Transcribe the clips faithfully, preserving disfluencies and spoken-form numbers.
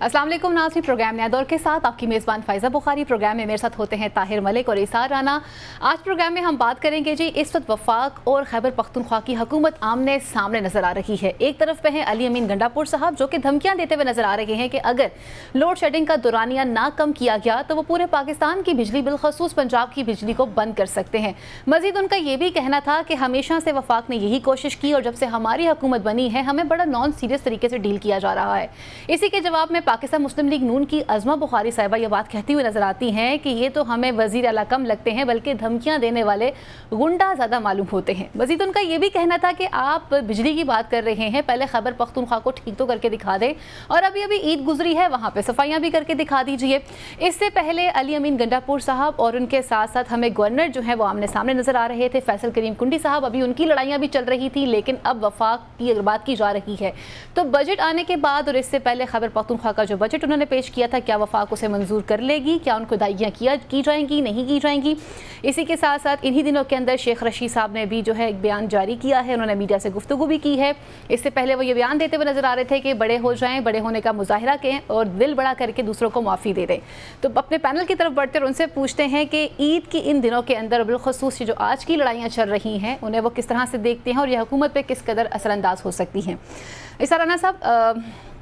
अस्सलाम वालेकुम नाज़रीन, प्रोग्राम नया दौर के साथ आपकी मेज़बान फ़ाइज़ा बुखारी। प्रोग्राम में मेरे साथ होते हैं ताहिर मलिक और इसार राना। आज प्रोग्राम में हम बात करेंगे जी, इस वक्त वफाक और खैबर पख्तूनख्वा की हुकूमत आमने सामने नज़र आ रही है। एक तरफ पे हैं अली अमीन गंडापुर साहब जो कि धमकियाँ देते हुए नज़र आ रहे हैं कि अगर लोड शेडिंग का दौरानिया ना कम किया गया तो वो पूरे पाकिस्तान की बिजली बिलखसूस पंजाब की बिजली को बंद कर सकते हैं। मजीद उनका ये भी कहना था कि हमेशा से वफाक ने यही कोशिश की और जब से हमारी हुकूमत बनी है हमें बड़ा नॉन सीरियस तरीके से डील किया जा रहा है। इसी के जवाब में पाकिस्तान मुस्लिम लीग नून की अज़मा बुखारी साहिबा ये बात कहती हुई नजर आती हैं कि ये तो हमें वज़ीर आला कम लगते हैं बल्कि धमकियां देने वाले गुंडा ज़्यादा मालूम होते हैं। मजीद उनका ये भी कहना था कि आप बिजली की बात कर रहे हैं, पहले खैबर पख्तूनख्वा को ठीक तो करके दिखा दें और अभी अभी ईद गुजरी है वहाँ पर सफाइयाँ भी करके दिखा दीजिए। इससे पहले अली अमीन गंडापुर साहब और उनके साथ साथ हमें गवर्नर जो है वो आमने सामने नजर आ रहे थे, फैसल करीम कुंडी साहब। अभी उनकी लड़ाइयाँ भी चल रही थी लेकिन अब वफाक की बात की जा रही है। तो बजट आने के बाद और इससे पहले खैबर पख्तूनख्वा का जो बजट उन्होंने पेश किया था, क्या वफाक उसे मंजूर कर लेगी? क्या उनको दाइयाँ किया की जाएंगी, नहीं की जाएंगी? इसी के साथ साथ इन्हीं दिनों के अंदर शेख रशीद साहब ने भी जो है एक बयान जारी किया है, उन्होंने मीडिया से गुफ्तगू भी की है। इससे पहले वो ये बयान देते हुए नजर आ रहे थे कि बड़े हो जाएं, बड़े होने का मुजाहरा करें और दिल बड़ा करके दूसरों को माफ़ी दे दें। तो अपने पैनल की तरफ बढ़ते और उनसे पूछते हैं कि ईद की इन दिनों के अंदर बिलखसूस जो आज की लड़ाइयाँ चल रही हैं उन्हें वो किस तरह से देखते हैं और यह हुकूमत पर किस कदर असरअंदाज हो सकती हैं। इसार राना साहब,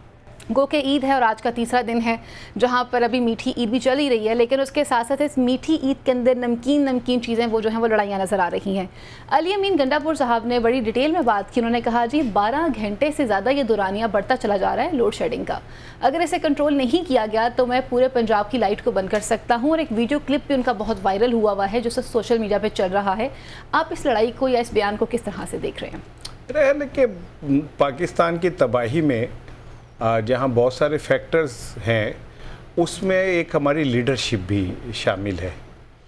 गो के ईद है और आज का तीसरा दिन है जहाँ पर अभी मीठी ईद भी चल ही रही है, लेकिन उसके साथ साथ इस मीठी ईद के अंदर नमकीन नमकीन चीज़ें वो जो हैं वो लड़ाइयाँ नज़र आ रही हैं। अली अमीन गंडापुर साहब ने बड़ी डिटेल में बात की। उन्होंने कहा जी बारह घंटे से ज़्यादा ये दौरानिया बढ़ता चला जा रहा है लोड शेडिंग का, अगर इसे कंट्रोल नहीं किया गया तो मैं पूरे पंजाब की लाइट को बंद कर सकता हूँ। और एक वीडियो क्लिप भी उनका बहुत वायरल हुआ हुआ है जो सोशल मीडिया पर चल रहा है। आप इस लड़ाई को या इस बयान को किस तरह से देख रहे हैं? कि पाकिस्तान की तबाही में जहाँ बहुत सारे फैक्टर्स हैं उसमें एक हमारी लीडरशिप भी शामिल है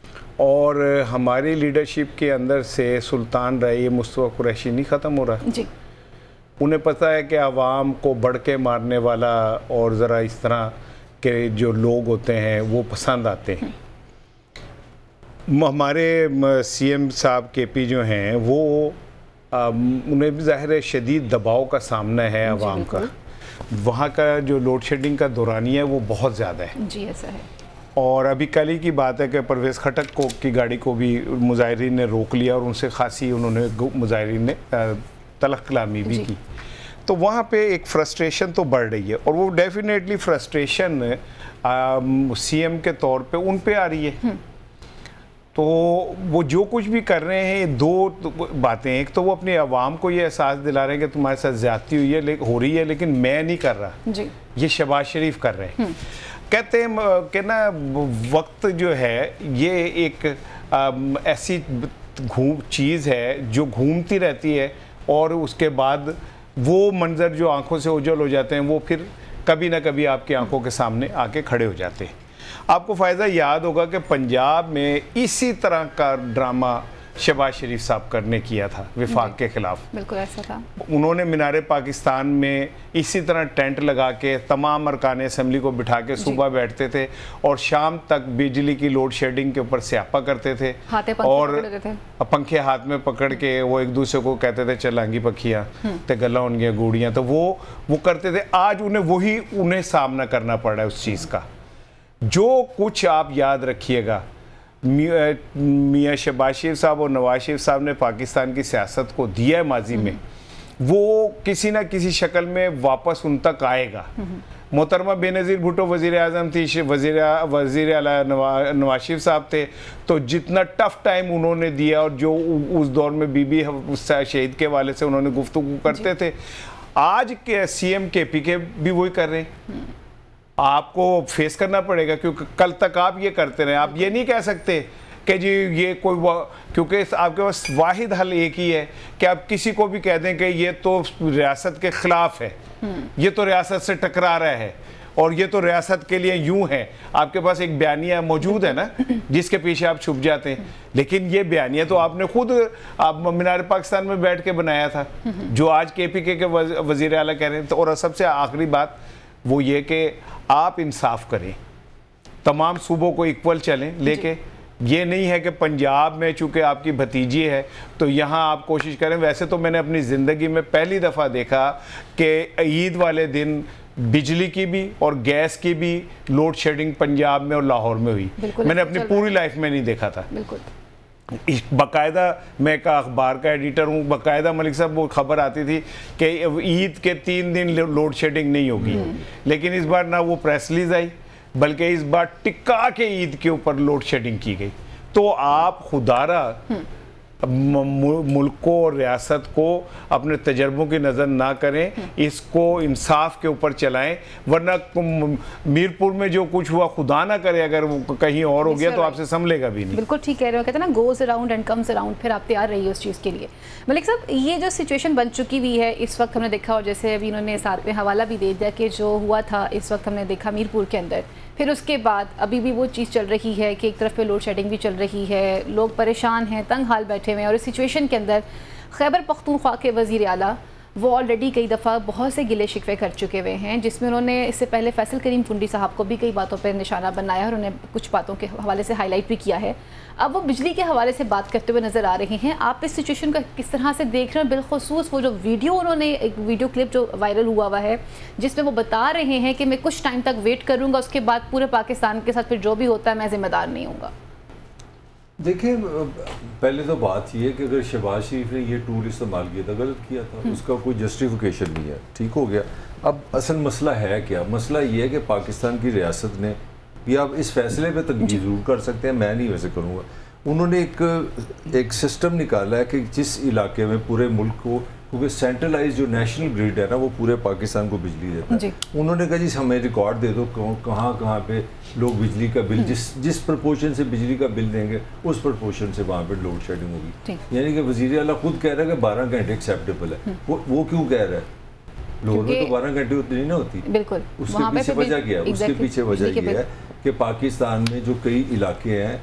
और हमारी लीडरशिप के अंदर से सुल्तान रही मुस्तफा कुरैशी नहीं ख़त्म हो रहा जी। उन्हें पता है कि आवाम को बढ़ के मारने वाला और ज़रा इस तरह के जो लोग होते हैं वो पसंद आते हैं। हमारे सीएम साहब के पी जो हैं वो आ, उन्हें भी ज़ाहिर है शदीद दबाव का सामना है आवाम का। वहाँ का जो लोड शेडिंग का दौरानिया है वो बहुत ज़्यादा है जी, ऐसा है। और अभी कल ही की बात है कि परवेज़ खटक को की गाड़ी को भी मुजाहिरीन ने रोक लिया और उनसे खासी उन्होंने मुजाहिरीन ने तलख कलामी भी की। तो वहाँ पे एक फ्रस्ट्रेशन तो बढ़ रही है और वो डेफिनेटली फ्रस्ट्रेशन सीएम के तौर पे उन पे आ रही है। तो वो जो कुछ भी कर रहे हैं दो बातें, एक तो वो अपने आवाम को ये एहसास दिला रहे हैं कि तुम्हारे साथ ज़्यादती हुई है हो रही है लेकिन मैं नहीं कर रहा जी। ये शहबाज शरीफ कर रहे हैं। कहते हैं कि ना वक्त जो है ये एक आ, ऐसी घूम चीज़ है जो घूमती रहती है और उसके बाद वो मंजर जो आंखों से ओझल हो जाते हैं वो फिर कभी ना कभी आपकी आंखों के सामने आके खड़े हो जाते हैं। आपको फ़ायदा याद होगा कि पंजाब में इसी तरह का ड्रामा शहबाज शरीफ साहब करने किया था वफाक के ख़िलाफ़। बिल्कुल ऐसा था। उन्होंने मीनारे पाकिस्तान में इसी तरह टेंट लगा के तमाम अरकान असम्बली को बिठा के सुबह बैठते थे और शाम तक बिजली की लोड शेडिंग के ऊपर स्यापा करते थे और पंखे हाथ में पकड़ के वो एक दूसरे को कहते थे चलांगी पखियाँ तो गला उनकी गूड़ियाँ, तो वो वो करते थे। आज उन्हें वही उन्हें सामना करना पड़ रहा है उस चीज़ का। जो कुछ आप याद रखिएगा मियाँ शहबाज शरीफ साहब और नवाज शरीफ साहब ने पाकिस्तान की सियासत को दिया है माजी में, वो किसी ना किसी शक्ल में वापस उन तक आएगा। मोहतरमा बेनज़ीर भुट्टो वज़ीर आज़म थी, वज़ीर वज़ीर आला नवाज शरीफ साहब थे, तो जितना टफ टाइम उन्होंने दिया और जो उस दौर में बीबी शहीद के वाले से उन्होंने गुफ्तगू करते थे, आज के सीएम के पी के भी वही कर रहे हैं। आपको फेस करना पड़ेगा क्योंकि कल तक आप ये करते रहे। आप ये नहीं कह सकते कि जी ये कोई, क्योंकि आपके पास वाहिद हल एक ही है कि आप किसी को भी कह दें कि ये तो रियासत के ख़िलाफ़ है, ये तो रियासत से टकरा रहा है और ये तो रियासत के लिए यूं है। आपके पास एक बयानिया मौजूद है ना जिसके पीछे आप छुप जाते हैं, लेकिन ये बयानिया तो आपने खुद आप मीनार पाकिस्तान में बैठ के बनाया था जो आज के पी के के वज़ीर आला कह रहे हैं। तो और सबसे आखिरी बात वो ये कि आप इंसाफ करें, तमाम सूबों को इक्वल चलें लेके। ये नहीं है कि पंजाब में चूँकि आपकी भतीजी है तो यहाँ आप कोशिश करें। वैसे तो मैंने अपनी ज़िंदगी में पहली दफ़ा देखा कि ईद वाले दिन بجلی کی بھی اور گیس کی بھی لوڈ شیڈنگ پنجاب میں اور لاہور میں ہوئی. میں نے اپنی پوری لائف میں نہیں دیکھا تھا. باقاعدہ میں ایک اخبار کا ایڈیٹر ہوں, باقاعدہ ملک صاحب وہ خبر آتی تھی کہ عید کے تین دن لوڈ شیڈنگ نہیں ہوگی, لیکن اس بار نہ وہ پریس ریلیز آئی بلکہ اس بار ٹکا کے عید کے اوپر لوڈ شیڈنگ کی گئی. تو آپ خدارہ ملک کو اور ریاست کو اپنے تجربوں کی نظر نہ کریں, اس کو انصاف کے اوپر چلائیں, ورنہ میرپور میں جو کچھ ہوا خدا نہ کرے اگر وہ کہیں اور ہو گیا تو آپ سے سنبھلے گا بھی نہیں. بالکل ٹھیک کہہ رہے ہو, کہتے ہیں نا goes around and comes around, پھر آپ تیار رہیے اس چیز کے لیے. ملک صاحب یہ جو سچویشن بن چکی ہوئی ہے اس وقت ہم نے دیکھا, اور جیسے ابھی انہوں نے ساتھ میں حوالہ بھی دے دیا کہ جو ہوا تھا اس وقت ہم نے دیکھا میرپور کے اندر, پھر اس کے بعد ابھی بھی وہ چیز چل رہی ہے کہ ایک طرف پہ لوڈ شیڈنگ بھی چل رہی ہے, لوگ پریشان ہیں, تنگ حال بیٹھے ہوئے ہیں, اور اس سچویشن کے اندر خیبر پختونخوا کے وزیر اعلیٰ وہ آلریڈی کئی دفعہ بہت سے گلے شکوے کر چکے ہوئے ہیں, جس میں انہوں نے اس سے پہلے فیصل کریم کنڈی صاحب کو بھی کئی باتوں پہ نشانہ بنایا اور انہیں کچھ باتوں کے حوالے سے ہائی لائٹ بھی کیا ہے. اب وہ بجلی کے حوالے سے بات کرتے ہوئے نظر آ رہے ہیں. آپ اس سچویشن کو کس طرح سے دیکھ رہے ہیں, بالخصوص وہ جو ویڈیو انہوں نے ایک ویڈیو کلپ جو وائرل ہوا ہوا ہے جس میں وہ بتا رہے ہیں کہ میں کچھ ٹائم تک ویٹ کروں گا, اس کے بعد پورے پاکستان کے ساتھ پھر جو بھی ہوتا ہے میں ذمہ دار نہیں ہوں گا. دیکھیں پہلے تو بات یہ ہے کہ اگر شہباز شریف نے یہ ٹول استعمال کیا تھا غلط کیا تھا, اس کا کوئی جسٹیفیکیشن نہیں ہے, ٹھیک ہو گیا. اب اصل مسئلہ ہے کیا, مسئلہ یہ ہے کہ پاکستان کی ریاست نے, یا آپ اس فیصلے پہ تنقید ضرور کر سکتے ہیں, میں نہیں ویسے کروں گا, انہوں نے ایک ایک سسٹم نکالا ہے کہ جس علاقے میں پورے ملک کو, کیونکہ سینٹرلائز جو نیشنل گریڈ ہے نا وہ پورے پاکستان کو بجلی دیتا ہے, انہوں نے کہا جی ہمیں ریکارڈ دے دو کہاں کہاں پہ لوگ بجلی کا بل جس جس پرپورشن سے بجلی کا بل دیں گے اس پرپورشن سے وہاں پہ لوڈ شیڈنگ ہوگی. یعنی کہ وزیر اعلیٰ خود کہہ رہا ہے کہ بارہ گھنٹے ایکسیپٹیبل ہے. وہ کیوں کہہ رہا ہے, لاہور میں تو بارہ گھنٹے اتنی نہیں ہوتی. بالکل اس کے پیچھے وجہ کیا ہے, اس کے پیچھے وجہ یہ ہے کہ پاکستان میں جو کئی علاقے ہیں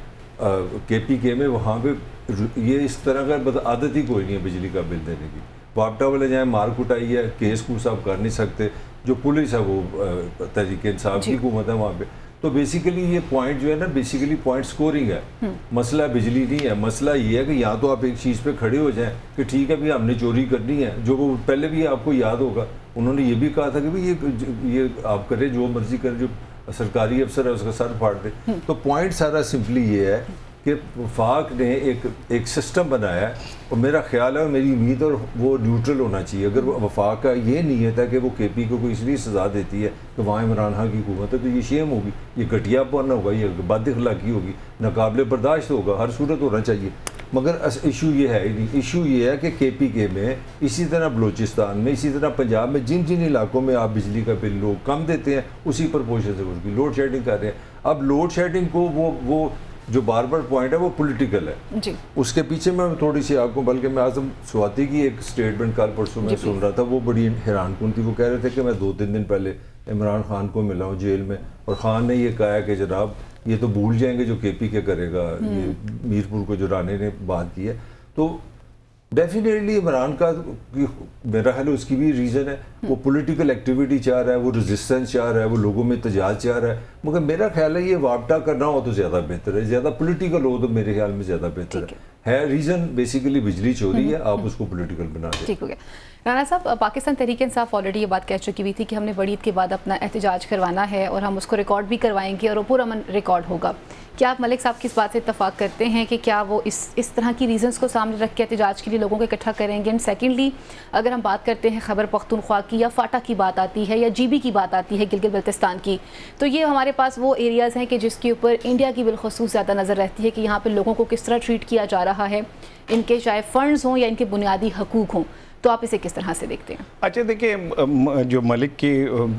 کے پی کے میں, وہاں پہ یہ اس طرح کا عادت ہی کوئی نہیں ہے بجلی کا بل دینے کی. واپٹا والے جائیں مار کٹائی ہے, کیس کوس آپ کر نہیں سکتے, جو پولیس ہے وہ تحریک انصاف کی حکومت ہے وہاں پہ. تو بیسیکلی یہ پوائنٹ جو ہے نا بیسیکلی پوائنٹ سکورنگ ہے, مسئلہ بجلی نہیں ہے. مسئلہ یہ ہے کہ یا تو آپ ایک چیز پہ کھڑے ہو جائیں کہ ٹھیک ہے بھی ہم نے چوری کرنی ہے, جو وہ پہلے بھی آپ کو یاد ہوگا انہوں نے یہ بھی کہا تھا کہ بھی یہ یہ آپ کریں جو مرضی کریں, جو سرکاری افسر ہے اس کا سر پھاڑ دے. تو پوائنٹ سارا سمپلی یہ ہے کہ وفاق نے ایک ایک سسٹم بنایا ہے, اور میرا خیال ہے اور میری امید اور وہ نیوٹرل ہونا چاہیے. اگر وفاق کا یہ نیت ہے کہ وہ کے پی کو کوئی اس لیے سزا دیتی ہے کہ وہاں عمران خان کی حکومت ہے, تو یہ شیم ہوگی, یہ گھٹیا پن ہوگا, یہ بد اخلاقی ہوگی, ناقابل برداشت ہوگا, ہر صورت ہونا چاہیے. مگر ایشو یہ ہے نہیں, ایشو یہ ہے کہ کے پی کے میں اسی طرح بلوچستان میں اسی طرح پنجاب میں جن جن علاقوں میں آپ بجلی کا بل لوگ کم دیتے ہیں اسی پرپورشن سے اس کی لوڈ شیڈنگ کر رہے ہیں. اب لوڈ شیڈنگ کو وہ وہ جو بار بار پوائنٹ ہے وہ پولیٹیکل ہے جی. اس کے پیچھے میں تھوڑی سی آپ کو, بلکہ میں اعظم سواتی کی ایک سٹیٹمنٹ کل پرسوں میں سن رہا تھا, وہ بڑی حیران کن تھی. وہ کہہ رہے تھے کہ میں دو تین دن پہلے عمران خان کو ملا ہوں جیل میں, اور خان نے یہ کہا ہے کہ جناب یہ تو بھول جائیں گے جو کے پی کے کرے گا, یہ میرپور کو جو رانے نے بات کی ہے. تو ڈیفینیٹلی عمران کا میرا خیال اس کی بھی ریزن ہے, وہ پولیٹیکل ایکٹیویٹی چاہ رہا ہے, وہ ریزسٹنس چاہ رہا ہے, وہ لوگوں میں احتجاج چاہ رہا ہے. مگر میرا خیال ہے یہ واپٹا کرنا ہو تو زیادہ بہتر ہے, زیادہ پولیٹیکل ہو تو میرے خیال میں زیادہ بہتر ہے. ریزن بیسیکلی بجلی چوری ہے, آپ اس کو پولیٹیکل بنا دیں. ٹھیک ہو گیا. رانا صاحب, پاکستان تحریک انصاف آلریڈی یہ بات کہہ چکی ہوئی تھی کہ ہم نے بڑی عید کے بعد اپنا احتجاج کروانا ہے اور ہم اس کو ریکارڈ بھی کروائیں گے اور وہ پورا من ریکارڈ ہوگا. کیا آپ ملک صاحب کی اس بات سے اتفاق کرتے ہیں کہ کیا وہ اس اس طرح کی ریزنز کو سامنے رکھ کے احتجاج کے لیے لوگوں کو اکٹھا کریں گے؟ اینڈ سیکنڈلی اگر ہم بات کرتے ہیں خیبر پختونخوا کی یا فاٹا کی بات آتی ہے یا جی بی کی بات آتی ہے گلگت بلتستان کی, تو یہ ہمارے پاس وہ ایریاز ہیں کہ جس کے اوپر انڈیا کی بالخصوص زیادہ نظر رہتی ہے کہ یہاں پہ لوگوں کو کس طرح ٹریٹ کیا جا رہا ہے, ان کے چاہے فنڈز ہوں یا ان کے بنیادی حقوق ہوں. تو آپ اسے کس طرح سے دیکھتے ہیں؟ اچھا دیکھیں, جو ملک کی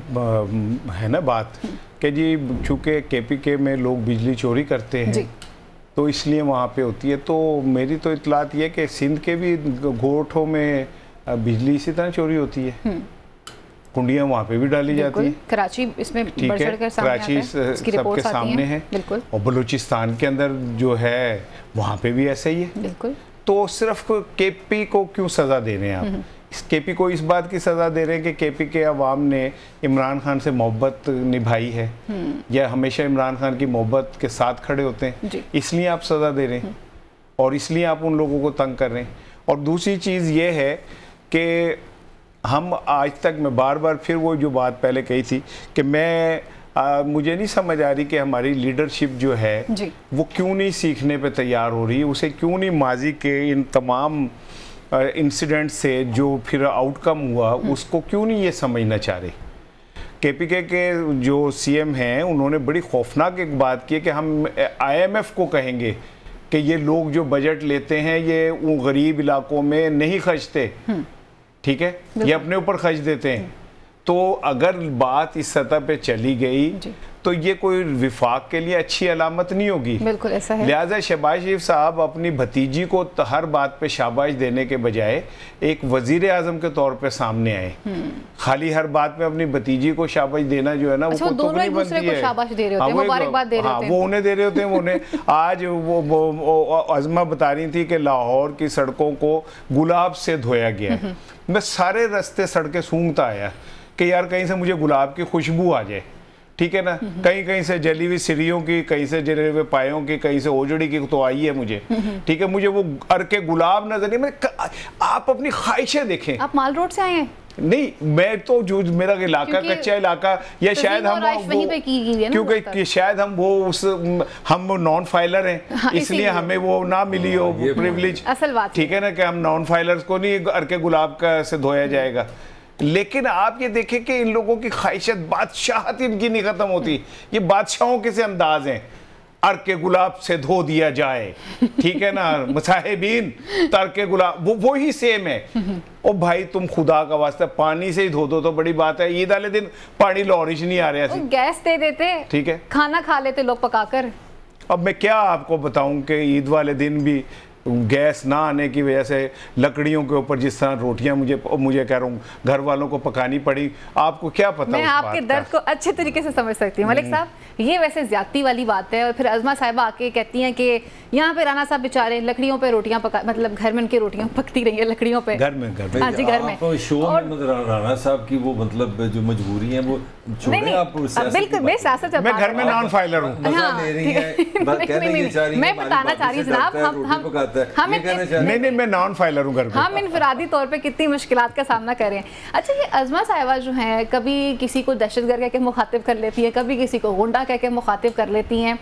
ہے نا بات کہ جی چونکہ کے پی کے میں لوگ بجلی چوری کرتے ہیں تو اس لیے وہاں پہ ہوتی ہے, تو میری تو اطلاعات یہ کہ سندھ کے بھی گوٹھوں میں بجلی اسی طرح چوری ہوتی ہے, کنڈیاں وہاں پہ بھی ڈالی جاتی ہیں. کراچی اس میں ٹھیک ہے, کراچی سب کے سامنے ہے, اور بلوچستان کے اندر جو ہے وہاں پہ بھی ایسا ہی ہے. بالکل. تو صرف کے پی کو کیوں سزا دے رہے ہیں آپ؟ کے پی کو اس بات کی سزا دے رہے ہیں کہ کے پی کے عوام نے عمران خان سے محبت نبھائی ہے یا ہمیشہ عمران خان کی محبت کے ساتھ کھڑے ہوتے ہیں, اس لیے آپ سزا دے رہے ہیں اور اس لیے آپ ان لوگوں کو تنگ کر رہے ہیں. اور دوسری چیز یہ ہے کہ ہم آج تک میں بار بار پھر وہ جو بات پہلے کہی تھی کہ میں آ, مجھے نہیں سمجھ آ رہی کہ ہماری لیڈرشپ جو ہے جی. وہ کیوں نہیں سیکھنے پہ تیار ہو رہی ہے, اسے کیوں نہیں ماضی کے ان تمام انسیڈنٹ سے جو پھر آؤٹ کم ہوا اس کو کیوں نہیں یہ سمجھنا چاہ رہے. کے پی کے کے جو سی ایم ہیں انہوں نے بڑی خوفناک ایک بات کی کہ ہم آئی ایم ایف کو کہیں گے کہ یہ لوگ جو بجٹ لیتے ہیں یہ وہ غریب علاقوں میں نہیں خرچتے, ٹھیک ہے, یہ اپنے اوپر خرچ دیتے ہیں. تو اگر بات اس سطح پہ چلی گئی تو یہ کوئی وفاق کے لیے اچھی علامت نہیں ہوگی. بالکل ایسا ہے. لہٰذا شہباز شریف صاحب اپنی بھتیجی کو ہر بات پہ شاباش دینے کے بجائے ایک وزیر اعظم کے طور پہ سامنے آئے. خالی ہر بات میں اپنی بھتیجی کو شاباش دینا جو ہے نا وہ دونوں ایک دوسرے کو شاباش دے رہے ہوتے ہیں, مبارکباد دے رہے ہوتے ہیں. وہ انہیں دے رہے ہوتے ہیں. انہیں آج وہ عظمہ بتا رہی تھی کہ لاہور کی سڑکوں کو گلاب سے دھویا گیا. میں سارے راستے سڑکیں سونگتا آیا کہ یار کہیں سے مجھے گلاب کی خوشبو آ جائے, ٹھیک ہے نا, کہیں کہیں سے جلی ہوئی سریوں کی, کہیں سے جلے ہوئے پایوں کی, کہیں سے اوجڑی کی تو آئی ہے مجھے, ٹھیک ہے, مجھے وہ ارکے گلاب نظر نہیں. آپ اپنی خواہشیں دیکھیں. آپ مال روڈ سے آئے ہیں؟ نہیں, میں تو جو میرا علاقہ کچا علاقہ, یا شاید ہم کیونکہ شاید ہم وہ ہم نان فائلر ہیں اس لیے ہمیں وہ نہ ملی ہو پریولیج, ٹھیک ہے نا, کہ ہم نان فائلرز کو نہیں ارکے گلاب کا سے دھویا جائے گا. لیکن آپ یہ دیکھیں کہ ان لوگوں کی خواہشت, بادشاہت ان کی نہیں ختم ہوتی. یہ بادشاہوں کے سے انداز ہیں, ارک گلاب سے دھو دیا جائے, ٹھیک ہے نا, مصاحبین ترک گلاب, وہ وہی سیم ہے. او بھائی تم خدا کا واسطہ پانی سے ہی دھو دو تو بڑی بات ہے. عید والے دن پانی لورش نہیں آ رہا سی, گیس دے دیتے, ٹھیک ہے, کھانا کھا لیتے لوگ پکا کر. اب میں کیا آپ کو بتاؤں کہ عید والے دن بھی گیس نہ آنے کی وجہ سے لکڑیوں کے اوپر جس طرح روٹیاں مجھے مجھے کہہ رہا ہوں گھر والوں کو پکانی پڑی. آپ کو کیا پتا, میں آپ کے درد کو اچھے طریقے سے سمجھ سکتی ہوں. ملک صاحب یہ ویسے زیادتی والی بات ہے, اور پھر عظمہ صاحبہ آ کے کہتی ہیں کہ یہاں پہ رانا صاحب بیچارے لکڑیوں پہ روٹیاں پکا, مطلب گھر میں ان کی روٹیاں پکتی رہی ہیں لکڑیوں پہ, گھر میں گھر ہاں جی گھر میں. شو میں رانا صاحب کی وہ مطلب جو مجبوری ہیں وہ چھوڑیں آپ. بالکل میں سیاست, میں گھر میں نان فائلر ہوں. میں بتانا چاہ رہی جناب, ہم نہیں نہیں میں نان فائلر ہوں گھر میں. ہم انفرادی طور پہ کتنی مشکلات کا سامنا کر رہے ہیں. اچھا یہ عظمہ صاحبہ جو ہیں کبھی کسی کو دہشت گرد کہہ کے مخاطب کر لیتی ہے, کبھی کسی کو غنڈہ کہہ کے مخاطب کر لیتی ہیں.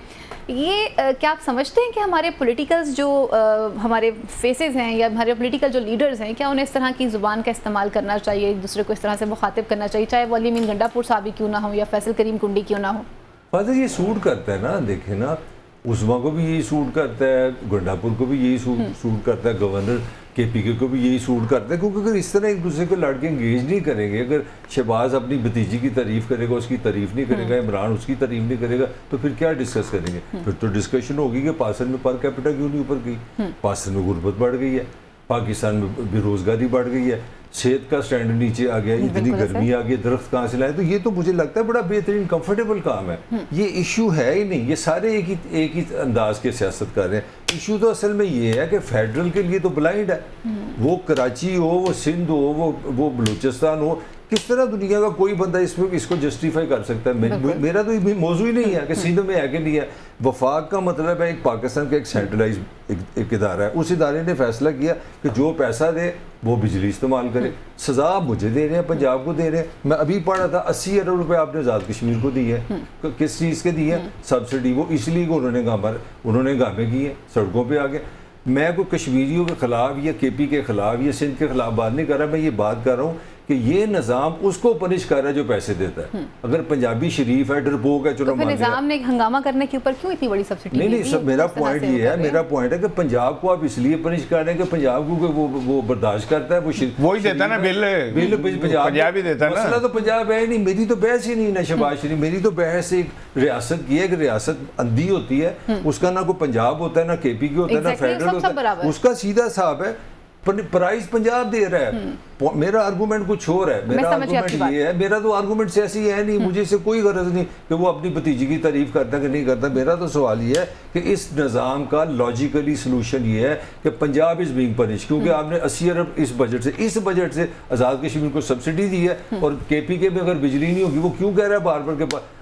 یہ کیا آپ سمجھتے ہیں کہ ہمارے پولیٹیکلز جو ہمارے فیسز ہیں یا ہمارے پولیٹیکل جو لیڈرز ہیں, کیا انہیں اس طرح کی زبان کا استعمال کرنا چاہیے, ایک دوسرے کو اس طرح سے مخاطب کرنا چاہیے, چاہے وہ علی امین گنڈا پور صاحب کیوں نہ ہو یا فیصل کریم کنڈی کیوں نہ ہو؟ فادر یہ سوٹ کرتا ہے نا, دیکھیں نا, عظمیٰ کو بھی یہی سوٹ کرتا ہے, گنڈا پور کو بھی یہی سوٹ کرتا ہے, گورنر کے پی کے کو بھی یہی سوٹ کرتا ہے. کیونکہ اگر اس طرح ایک دوسرے کو لڑ کے انگیج نہیں کریں گے, اگر شہباز اپنی بھتیجی کی تعریف کرے گا, اس کی تعریف نہیں کرے گا, عمران اس کی تعریف نہیں کرے گا, تو پھر کیا ڈسکس کریں گے؟ پھر تو ڈسکشن ہوگی کہ پاکستان میں پر کیپٹا کیوں نہیں اوپر گئی, پاکستان میں غربت بڑھ گئی ہے, پاکستان میں بے روزگاری بڑھ گئی ہے, صحت کا سٹینڈرڈ نیچے آ گیا, اتنی گرمی آ گئی, درخت کہاں سے لائے. تو یہ تو مجھے لگتا ہے بڑا بہترین کمفرٹیبل کام ہے. یہ ایشو ہے ہی نہیں, یہ سارے ایک ہی ایک ہی انداز کے سیاست کر رہے ہیں. ایشو تو اصل میں یہ ہے کہ فیڈرل کے لیے تو بلائنڈ ہے, وہ کراچی ہو, وہ سندھ ہو, وہ وہ بلوچستان ہو, کس طرح دنیا کا کوئی بندہ اس میں اس کو جسٹیفائی کر سکتا ہے؟ میرا تو موضوع ہی نہیں ہے کہ سندھ میں ہے کہ نہیں ہے. وفاق کا مطلب ہے ایک پاکستان کا ایک سینٹرلائز ایک ادارہ ہے, اس ادارے نے فیصلہ کیا کہ جو پیسہ دے وہ بجلی استعمال کرے. سزا آپ مجھے دے رہے ہیں, پنجاب کو دے رہے ہیں. میں ابھی پڑھا تھا اسی ارب روپے آپ نے آزاد کشمیر کو دی ہے, کس چیز کے دی ہے؟ سبسڈی. وہ اس لیے کہ انہوں نے گامر انہوں نے گامے کی ہیں, سڑکوں پہ آگے. میں کوئی کشمیریوں کے خلاف یا کے پی کے خلاف یا سندھ کے خلاف بات نہیں کر رہا, میں یہ بات کر رہا ہوں کہ یہ نظام اس کو پنش کر رہا ہے جو پیسے دیتا ہے. اگر پنجابی شریف ہے, ڈرپوک ہے, چلو نظام نے ہنگامہ کرنے کے اوپر کیوں اتنی بڑی سبسڈی؟ نہیں نہیں, میرا پوائنٹ یہ ہے میرا پوائنٹ ہے کہ پنجاب کو آپ اس لیے پنش کر رہے ہیں کہ پنجاب کو وہ برداشت کرتا ہے, وہی دیتا ہے نا بل, بل پنجاب ہی دیتا ہے. مسئلہ تو پنجاب ہے نہیں, میری تو بحث ہی نہیں نا شہباز شریف. میری تو بحث ایک ریاست کی ہے کہ ریاست اندھی ہوتی ہے, اس کا نہ کوئی پنجاب ہوتا ہے, نہ کے پی کے ہوتا ہے, نہ فیڈرل ہوتا ہے. اس کا سیدھا حساب ہے, پرائز پنجاب دے رہا ہے. میرا آرگومنٹ کچھ اور ہے. میرا آرگومنٹ یہ ہے, میرا تو آرگومنٹ سیاسی ہے نہیں, مجھے سے کوئی غرض نہیں کہ وہ اپنی بھتیجی کی تعریف کرتا کہ نہیں کرتا. میرا تو سوال یہ ہے کہ اس نظام کا لاجیکلی سلوشن یہ ہے کہ پنجاب از بینگ پنش, کیونکہ آپ نے اسی ارب اس بجٹ سے اس بجٹ سے آزاد کشمیر کو سبسڈی دی ہے, اور کے پی کے میں اگر بجلی نہیں ہوگی وہ کیوں کہہ رہا ہے بار بار کہ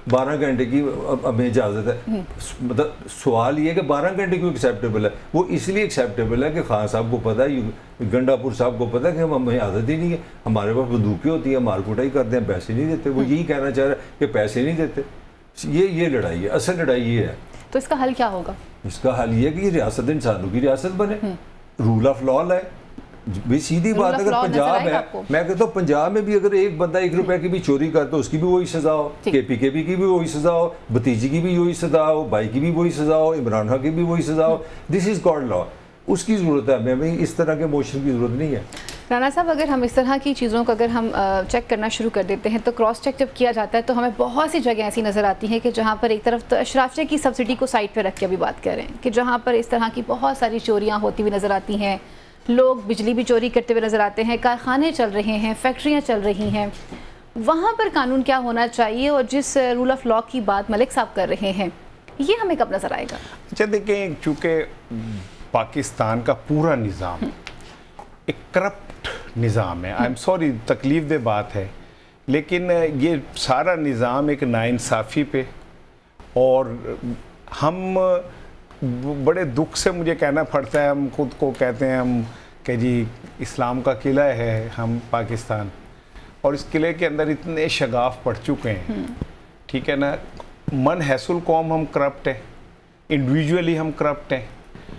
بارہ گھنٹے کی ہمیں اجازت ہے. مطلب سوال یہ ہے کہ بارہ گھنٹے کیوں ایکسیپٹیبل ہے؟ وہ اس لیے ایکسیپٹیبل ہے کہ خان صاحب کو پتہ ہے, گنڈا پور صاحب کو پتہ ہے کہ ہم ہمیں عادت ہی نہیں ہے, ہمارے پاس بندوقیں ہوتی ہیں, مار کوٹائی کرتے ہیں, پیسے نہیں دیتے. وہ یہی کہنا چاہ رہا ہے کہ پیسے نہیں دیتے. یہ یہ لڑائی ہے, اصل لڑائی یہ ہے. تو اس کا حل کیا ہوگا؟ اس کا حل یہ ہے کہ یہ ریاست انسانوں کی ریاست بنے, رول آف لا لائے. بھی سیدھی بات اگر پنجاب ہے, میں کہتا ہوں پنجاب میں بھی اگر ایک بندہ ایک روپے کی بھی چوری کرتا اس کی بھی وہی سزا ہو, کے پی کے پی کی بھی وہی سزا ہو, بھتیجی کی بھی وہی سزا ہو, بھائی کی بھی وہی سزا ہو, عمران خان کی بھی وہی سزا ہو. دس از کالڈ لا. اس کی ضرورت ہے, ہمیں اس طرح کے موشن کی ضرورت نہیں ہے. رانا صاحب, اگر ہم اس طرح کی چیزوں کو اگر ہم چیک کرنا شروع کر دیتے ہیں تو کراس چیک جب کیا جاتا ہے تو ہمیں بہت سی جگہیں ایسی نظر آتی ہیں کہ جہاں پر ایک طرف تو اشرافیہ کی سبسڈی کو سائڈ پہ رکھ کے ابھی بات کر رہے ہیں کہ جہاں پر اس طرح کی بہت ساری چوریاں ہوتی ہوئی نظر آتی ہیں, لوگ بجلی بھی چوری کرتے ہوئے نظر آتے ہیں, کارخانے چل رہے ہیں, فیکٹریاں چل رہی ہیں. وہاں پر قانون کیا ہونا چاہیے, اور جس رول آف لا کی بات ملک صاحب کر رہے ہیں یہ ہمیں کب نظر آئے گا؟ اچھا دیکھیں, چونکہ پاکستان کا پورا نظام ایک کرپٹ نظام ہے, آئی ایم سوری تکلیف دہ بات ہے, لیکن یہ سارا نظام ایک ناانصافی پہ, اور ہم بڑے دکھ سے مجھے کہنا پڑتا ہے, ہم خود کو کہتے ہیں ہم کہ جی اسلام کا قلعہ ہے ہم پاکستان, اور اس قلعے کے اندر اتنے شگاف پڑ چکے ہیں, ٹھیک ہے نا. من حیث القوم ہم کرپٹ ہیں, انڈیویجولی ہم کرپٹ ہیں.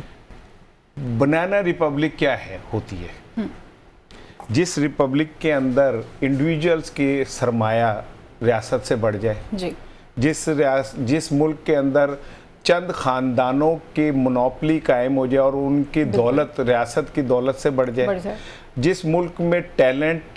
بنانا ریپبلک کیا ہے ہوتی ہے, جس ریپبلک کے اندر انڈیویجولز کی سرمایہ ریاست سے بڑھ جائے, جی جس ریاست جس ملک کے اندر چند خاندانوں کی منوپلی قائم ہو جائے اور ان کی دولت ریاست کی دولت سے بڑھ جائے, جس ملک میں ٹیلنٹ,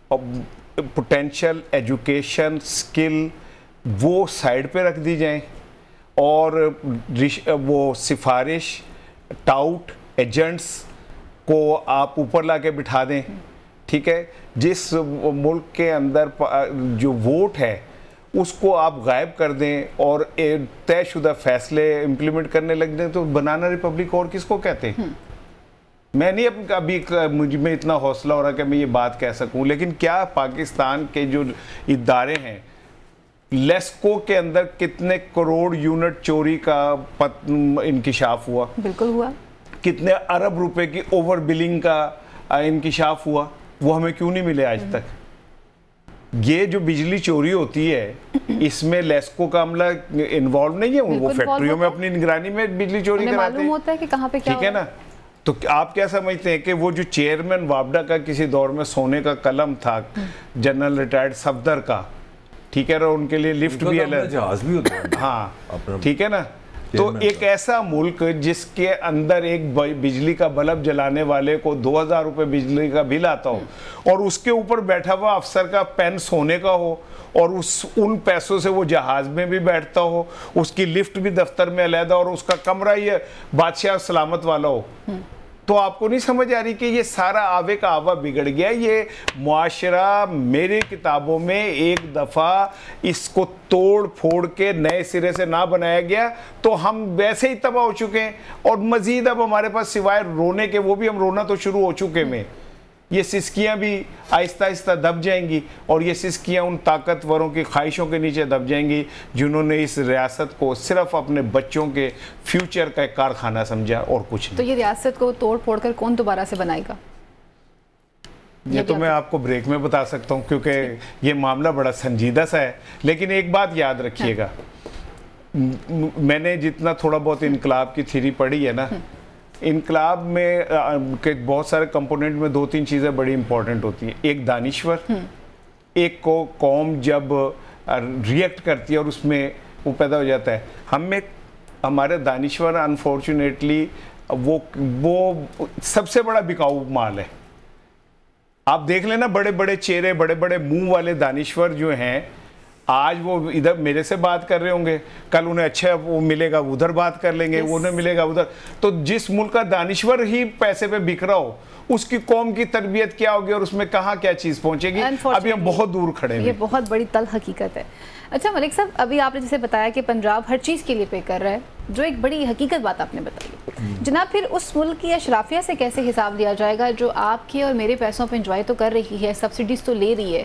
پوٹینشل, ایجوکیشن, سکل وہ سائڈ پہ رکھ دی جائیں, اور وہ سفارش, ٹاؤٹ, ایجنٹس کو آپ اوپر لا کے بٹھا دیں, ٹھیک ہے. جس ملک کے اندر جو ووٹ ہے اس کو آپ غائب کر دیں اور طے شدہ فیصلے امپلیمنٹ کرنے لگ دیں, تو بنانا ریپبلک اور کس کو کہتے ہیں؟ میں نہیں ابھی مجھ میں اتنا حوصلہ ہو رہا کہ میں یہ بات کہہ سکوں, لیکن کیا پاکستان کے جو ادارے ہیں, لیسکو کے اندر کتنے کروڑ یونٹ چوری کا انکشاف ہوا؟ بالکل ہوا. کتنے ارب روپے کی اوور بلنگ کا انکشاف ہوا؟ وہ ہمیں کیوں نہیں ملے آج تک؟ یہ جو بجلی چوری ہوتی ہے اس میں لیسکو کا عملہ انوالو نہیں ہے, وہ فیکٹریوں میں اپنی نگرانی میں بجلی چوری کراتے ہیں, معلوم ہوتا ہے کہ کہاں پہ کیا ٹھیک ہے نا. تو آپ کیا سمجھتے ہیں کہ وہ جو چیئرمین وابڈا کا کسی دور میں سونے کا قلم تھا جنرل ریٹائرڈ صفدر کا, ٹھیک ہے, اور ان کے لیے لفٹ بھی الگ, جہاز بھی ہوتا ہے, ہاں ٹھیک ہے نا. تو ایک ایسا ملک جس کے اندر ایک بجلی کا بلب جلانے والے کو دو ہزار روپے بجلی کا بل آتا ہو, اور اس کے اوپر بیٹھا ہوا افسر کا پین سونے کا ہو, اور اس ان پیسوں سے وہ جہاز میں بھی بیٹھتا ہو, اس کی لفٹ بھی دفتر میں علیحدہ, اور اس کا کمرہ یہ بادشاہ سلامت والا ہو, تو آپ کو نہیں سمجھ آ رہی کہ یہ سارا آوے کا آوا بگڑ گیا. یہ معاشرہ میرے کتابوں میں ایک دفعہ اس کو توڑ پھوڑ کے نئے سرے سے نہ بنایا گیا تو ہم ویسے ہی تباہ ہو چکے ہیں, اور مزید اب ہمارے پاس سوائے رونے کے, وہ بھی ہم رونا تو شروع ہو چکے میں, یہ سسکیاں بھی آہستہ آہستہ دب جائیں گی, اور یہ سسکیاں ان طاقتوروں کی خواہشوں کے نیچے دب جائیں گی جنہوں نے اس ریاست کو صرف اپنے بچوں کے فیوچر کا ایک کارخانہ سمجھا اور کچھ نہیں. تو یہ ریاست کو توڑ پھوڑ کر کون دوبارہ سے بنائے گا؟ یہ تو میں آپ کو بریک میں بتا سکتا ہوں کیونکہ یہ معاملہ بڑا سنجیدہ سا ہے, لیکن ایک بات یاد رکھیے گا, میں نے جتنا تھوڑا بہت انقلاب کی تھیری پڑھی ہے نا, انقلاب میں بہت سارے کمپوننٹ میں دو تین چیزیں بڑی امپورٹنٹ ہوتی ہیں. ایک دانشور, ایک کو قوم جب ریئیکٹ کرتی ہے اور اس میں وہ پیدا ہو جاتا ہے. ہم میں ہمارے دانشور انفارچونیٹلی وہ وہ سب سے بڑا بکاؤ مال ہے. آپ دیکھ لینا بڑے بڑے چہرے, بڑے بڑے منہ والے دانشور جو ہیں, آج وہ ادھر میرے سے بات کر رہے ہوں گے, کل انہیں اچھا وہ ملے گا ادھر بات کر لیں گے, انہیں ملے گا ادھر. تو جس ملک کا دانشور ہی پیسے پہ بک رہا ہو, اس کی قوم کی تربیت کیا ہوگی اور اس میں کہاں کیا چیز پہنچے گی, ابھی ہم بہت دور کھڑے ہیں. یہ بہت بڑی تلخ حقیقت ہے. اچھا ملک صاحب, ابھی آپ نے جسے بتایا کہ پنجاب ہر چیز کے لیے پے کر رہا ہے, جو ایک بڑی حقیقت بات آپ نے بتائی جناب, پھر اس ملک کی اشرافیہ سے کیسے حساب لیا جائے گا جو آپ کے اور میرے پیسوں پہ انجوائے تو کر رہی ہے, سبسڈیز تو لے رہی ہے,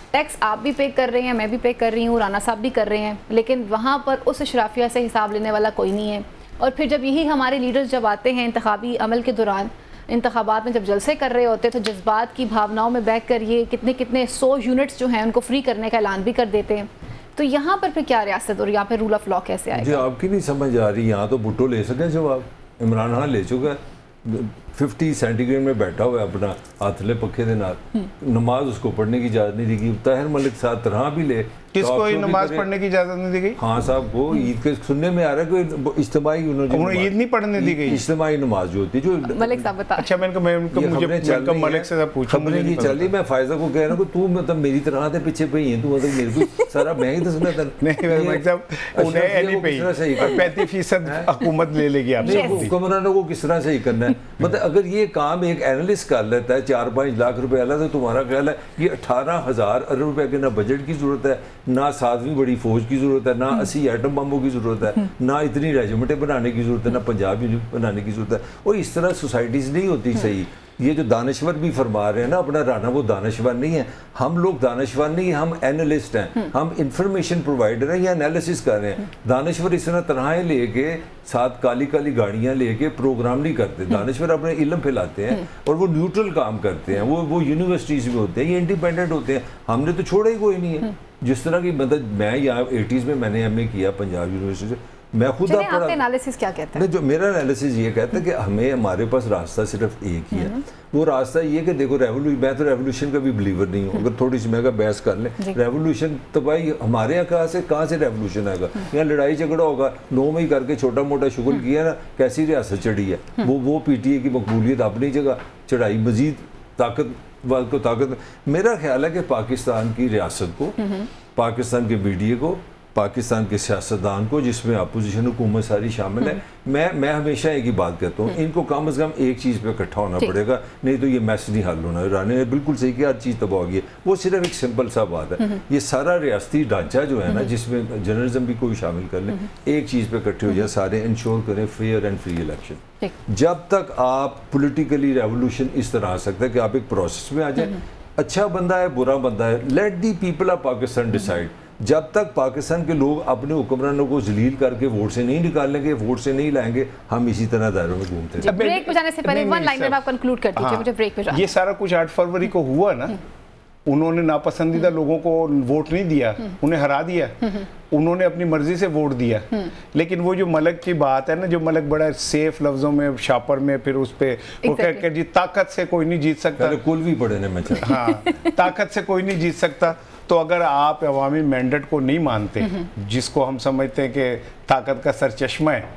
ٹیکس آپ بھی پے کر رہے ہیں, میں بھی پے کر رہی ہوں, رانا صاحب بھی کر رہے ہیں, لیکن وہاں پر اس اشرافیہ سے حساب لینے والا کوئی نہیں ہے. اور پھر جب یہی ہمارے لیڈرز جب آتے ہیں انتخابی عمل کے دوران, انتخابات میں جب جلسے کر رہے ہوتے تو جذبات کی بھاوناؤں میں بیٹھ کر یہ کتنے کتنے سو یونٹس جو ہیں ان کو فری کرنے کا اعلان بھی کر دیتے ہیں. تو یہاں پر پھر کیا ریاست اور یہاں پہ رول آف لا کیسے آئے گا؟ جی آپ کی نہیں سمجھ آ رہی. یہاں تو بھٹو لے سکیں جواب, عمران خان لے چکا ہے, ففٹی سینٹی گریڈ میں بیٹھا ہوا ہے اپنا ہاتھ لے پکھے دے نال, نماز اس کو پڑھنے کی اجازت نہیں دی گئی. طاہر ملک صاحب طرح بھی لے, کس کو نماز پڑھنے کی اجازت نہیں دی گئی؟ ہاں صاحب کو عید کے سننے میں آ رہا ہے کہ اجتماعی انہوں نے عید نہیں پڑھنے دی گئی, اجتماعی نماز جو ہوتی ہے جو ملک صاحب بتا. اچھا میں مجھے ملک سے پوچھا, خبریں یہ چل رہی, میں فائزہ کو کہہ رہا ہوں کہ تو مطلب میری طرح دے پیچھے پہ ہی ہیں, تو مطلب میرے کو سارا میں ہی دسنا تھا. نہیں ملک صاحب انہیں ایلی پہ ہی پینتیس فیصد حکومت لے لے گی آپ سے. حکمرانوں کو کس طرح صحیح کرنا ہے, مطلب اگر یہ کام ایک اینالسٹ کر لیتا ہے چار پانچ لاکھ روپے والا, تو تمہارا خیال ہے یہ اٹھارہ ہزار ارب روپے کے نہ بجٹ کی ضرورت ہے, نہ ساتویں بڑی فوج کی ضرورت ہے, نہ اسی ایٹم بمبوں کی ضرورت ہے, نہ اتنی ریجیمنٹیں بنانے کی ضرورت ہے, نہ پنجاب بنانے کی ضرورت ہے. اور اس طرح سوسائٹیز نہیں ہوتی صحیح. یہ جو دانشور بھی فرما رہے ہیں نا اپنا رانا, وہ دانشور نہیں ہے. ہم لوگ دانشور نہیں ہیں, ہم اینالسٹ ہیں, ہم انفارمیشن پرووائڈر ہیں یا انالیسس کر رہے ہیں. دانشور اس طرح طرحیں لے کے ساتھ کالی کالی گاڑیاں لے کے پروگرام نہیں کرتے. دانشور اپنے علم پھیلاتے ہیں اور وہ نیوٹرل کام کرتے ہیں. وہ وہ یونیورسٹیز میں ہوتے ہیں, یہ انڈیپینڈنٹ ہوتے ہیں. ہم نے تو چھوڑا ہی کوئی نہیں ہے. جس طرح کی مدد میں یہاں ایٹیز میں میں نے ایم اے کیا پنجاب یونیورسٹی سے, میں خود آپ کا انالیسس کیا کہتا ہے؟ جو میرا انالیسس یہ کہتا ہے کہ ہمیں ہمارے پاس راستہ صرف ایک ہی ہے. وہ راستہ یہ کہ دیکھو ریولوشن, میں تو ریولوشن کا بھی بلیور نہیں ہوں. اگر تھوڑی سی میں کا بحث کر لیں, ریولوشن تباہی ہمارے یہاں کہاں سے کہاں سے ریولوشن آئے گا؟ یہاں لڑائی جھگڑا ہوگا, نو میں ہی کر کے چھوٹا موٹا شغل کیا نا, کیسی ریاست چڑھی ہے. وہ وہ پی ٹی اے کی مقبولیت اپنی جگہ چڑھائی, مزید طاقت وال کو طاقت. میرا خیال ہے کہ پاکستان کی ریاست کو, پاکستان کے میڈیا کو, پاکستان کے سیاستدان کو, جس میں اپوزیشن حکومت ساری شامل ہے, میں میں ہمیشہ ایک ہی بات کہتا ہوں, ان کو کم از کم ایک چیز پہ اکٹھا ہونا پڑے گا, نہیں تو یہ میس نہیں حل ہونا. رانے نے بالکل صحیح کیا, ہر چیز تباہ ہو گئی ہے. وہ صرف ایک سمپل سا بات ہے. یہ سارا ریاستی ڈھانچہ جو ہے نا, جس میں جرنلزم بھی کوئی شامل کر لیں, ایک چیز پہ اکٹھے ہو جائے, سارے انشور کریں فیئر اینڈ فری الیکشن. جب تک آپ پولیٹیکلی ریولوشن اس طرح آ سکتا ہے کہ آپ ایک پروسیس میں آ جائیں, اچھا بندہ ہے برا بندہ ہے, let the people of Pakistan decide. جب تک پاکستان کے لوگ اپنے حکمرانوں کو ذلیل کر کے ووٹ سے نہیں نکالیں گے, ووٹ سے نہیں لائیں گے, ہم اسی طرح دائروں میں گھومتے ہیں. بریک پہ جانے سے پہلے ون لائن میں آپ کنکلوڈ کر دیجئے, مجھے بریک پہ جانا. یہ سارا کچھ آٹھ فروری کو ہوا نا, انہوں نے ناپسندیدہ لوگوں کو ووٹ نہیں دیا, انہیں ہرا دیا, انہوں نے اپنی مرضی سے ووٹ دیا. لیکن وہ جو ملک کی بات ہے نا, جو ملک بڑا سیف لفظوں میں شاپر میں پھر اس پہ وہ کہہ کہ جی طاقت سے کوئی نہیں جیت سکتا, کل بھی پڑھے نے میں چاہتا, ہاں طاقت سے کوئی نہیں جیت سکتا. تو اگر آپ عوامی مینڈیٹ کو نہیں مانتے, جس کو ہم سمجھتے ہیں کہ طاقت کا سر چشمہ ہے,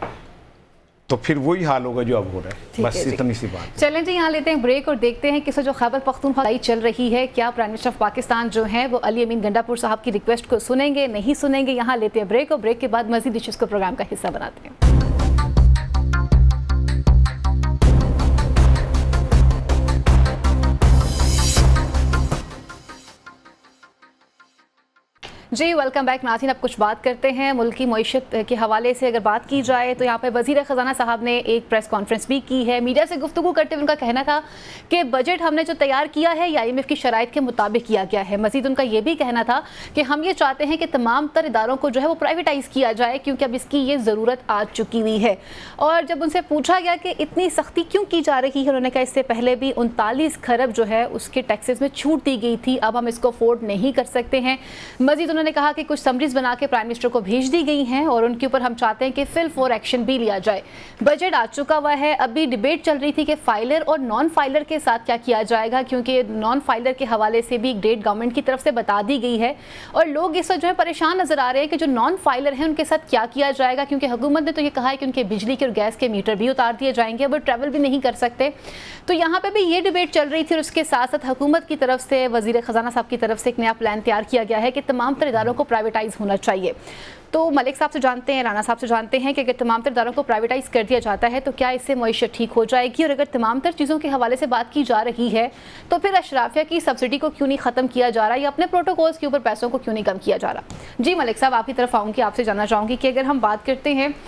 تو پھر وہی حال ہوگا جو اب ہو رہا ہے. بس اتنی سی بات. چلیں جی, یہاں لیتے ہیں بریک اور دیکھتے ہیں کہ جو خیبر پختونخوا چل رہی ہے, کیا پرائم منسٹر آف پاکستان جو ہیں وہ علی امین گنڈا پور صاحب کی ریکویسٹ کو سنیں گے, نہیں سنیں گے. یہاں لیتے ہیں بریک, اور بریک کے بعد مزید ایشوز کو پروگرام کا حصہ بناتے ہیں. جی ویلکم بیک ناظرین. اب کچھ بات کرتے ہیں ملکی معیشت کے حوالے سے. اگر بات کی جائے تو یہاں پہ وزیر خزانہ صاحب نے ایک پریس کانفرنس بھی کی ہے. میڈیا سے گفتگو کرتے ہوئے ان کا کہنا تھا کہ بجٹ ہم نے جو تیار کیا ہے یہ آئی ایم ایف کی شرائط کے مطابق کیا گیا ہے. مزید ان کا یہ بھی کہنا تھا کہ ہم یہ چاہتے ہیں کہ تمام تر اداروں کو جو ہے وہ پرائیویٹائز کیا جائے, کیونکہ اب اس کی یہ ضرورت آ چکی ہوئی ہے. اور جب ان سے پوچھا گیا کہ اتنی سختی کیوں کی جا رہی ہے, انہوں نے کہا اس سے پہلے بھی انتالیس کھرب جو ہے اس کے ٹیکسز میں چھوٹ دی گئی تھی, اب ہم اس کو افورڈ نہیں کر سکتے ہیں. مزید انہوں نے کہا کہ کچھ بنا کے پرائم منسٹر کو بھیج دی گئی ہیں اور ان کے اوپر ہم چاہتے ہیں کہ فل فور ایکشن بھی لیا جائے. بجٹ آ چکا ہوا ہے, ابھی ڈیبیٹ چل رہی تھی کہ فائلر اور نان فائلر کے ساتھ کیا کیا جائے گا, کیونکہ نان فائلر کے حوالے سے بھی ایک ڈیٹ گورنمنٹ کی طرف سے بتا دی گئی ہے, اور لوگ اس وقت جو ہے پریشان نظر آ رہے ہیں کہ جو نان فائلر ہیں ان کے ساتھ کیا کیا جائے گا, کیونکہ حکومت نے تو یہ کہا ہے کہ ان کے بجلی کے اور گیس کے میٹر بھی اتار دیے جائیں گے, اب ٹریول بھی نہیں کر سکتے. تو یہاں پہ بھی یہ ڈیبیٹ چل رہی تھی, اور اس کے ساتھ ساتھ حکومت کی طرف سے, وزیر خزانہ صاحب کی طرف سے ایک نیا پلان تیار کیا گیا ہے کہ تمام تر اداروں کو پرائیویٹائز ہونا چاہیے. تو ملک صاحب سے جانتے ہیں, رانا صاحب سے جانتے ہیں کہ اگر تمام تر اداروں کو پرائیویٹائز کر دیا جاتا ہے تو کیا اس سے معیشت ٹھیک ہو جائے گی, اور اگر تمام تر چیزوں کے حوالے سے بات کی جا رہی ہے تو پھر اشرافیہ کی سبسڈی کو کیوں نہیں ختم کیا جا رہا, یا اپنے پروٹوکولز کے اوپر پیسوں کو کیوں نہیں کم کیا جا رہا. جی ملک صاحب آپ کی طرف آؤں گی, آپ سے جاننا چاہوں گی کہ اگر ہم بات کرتے ہیں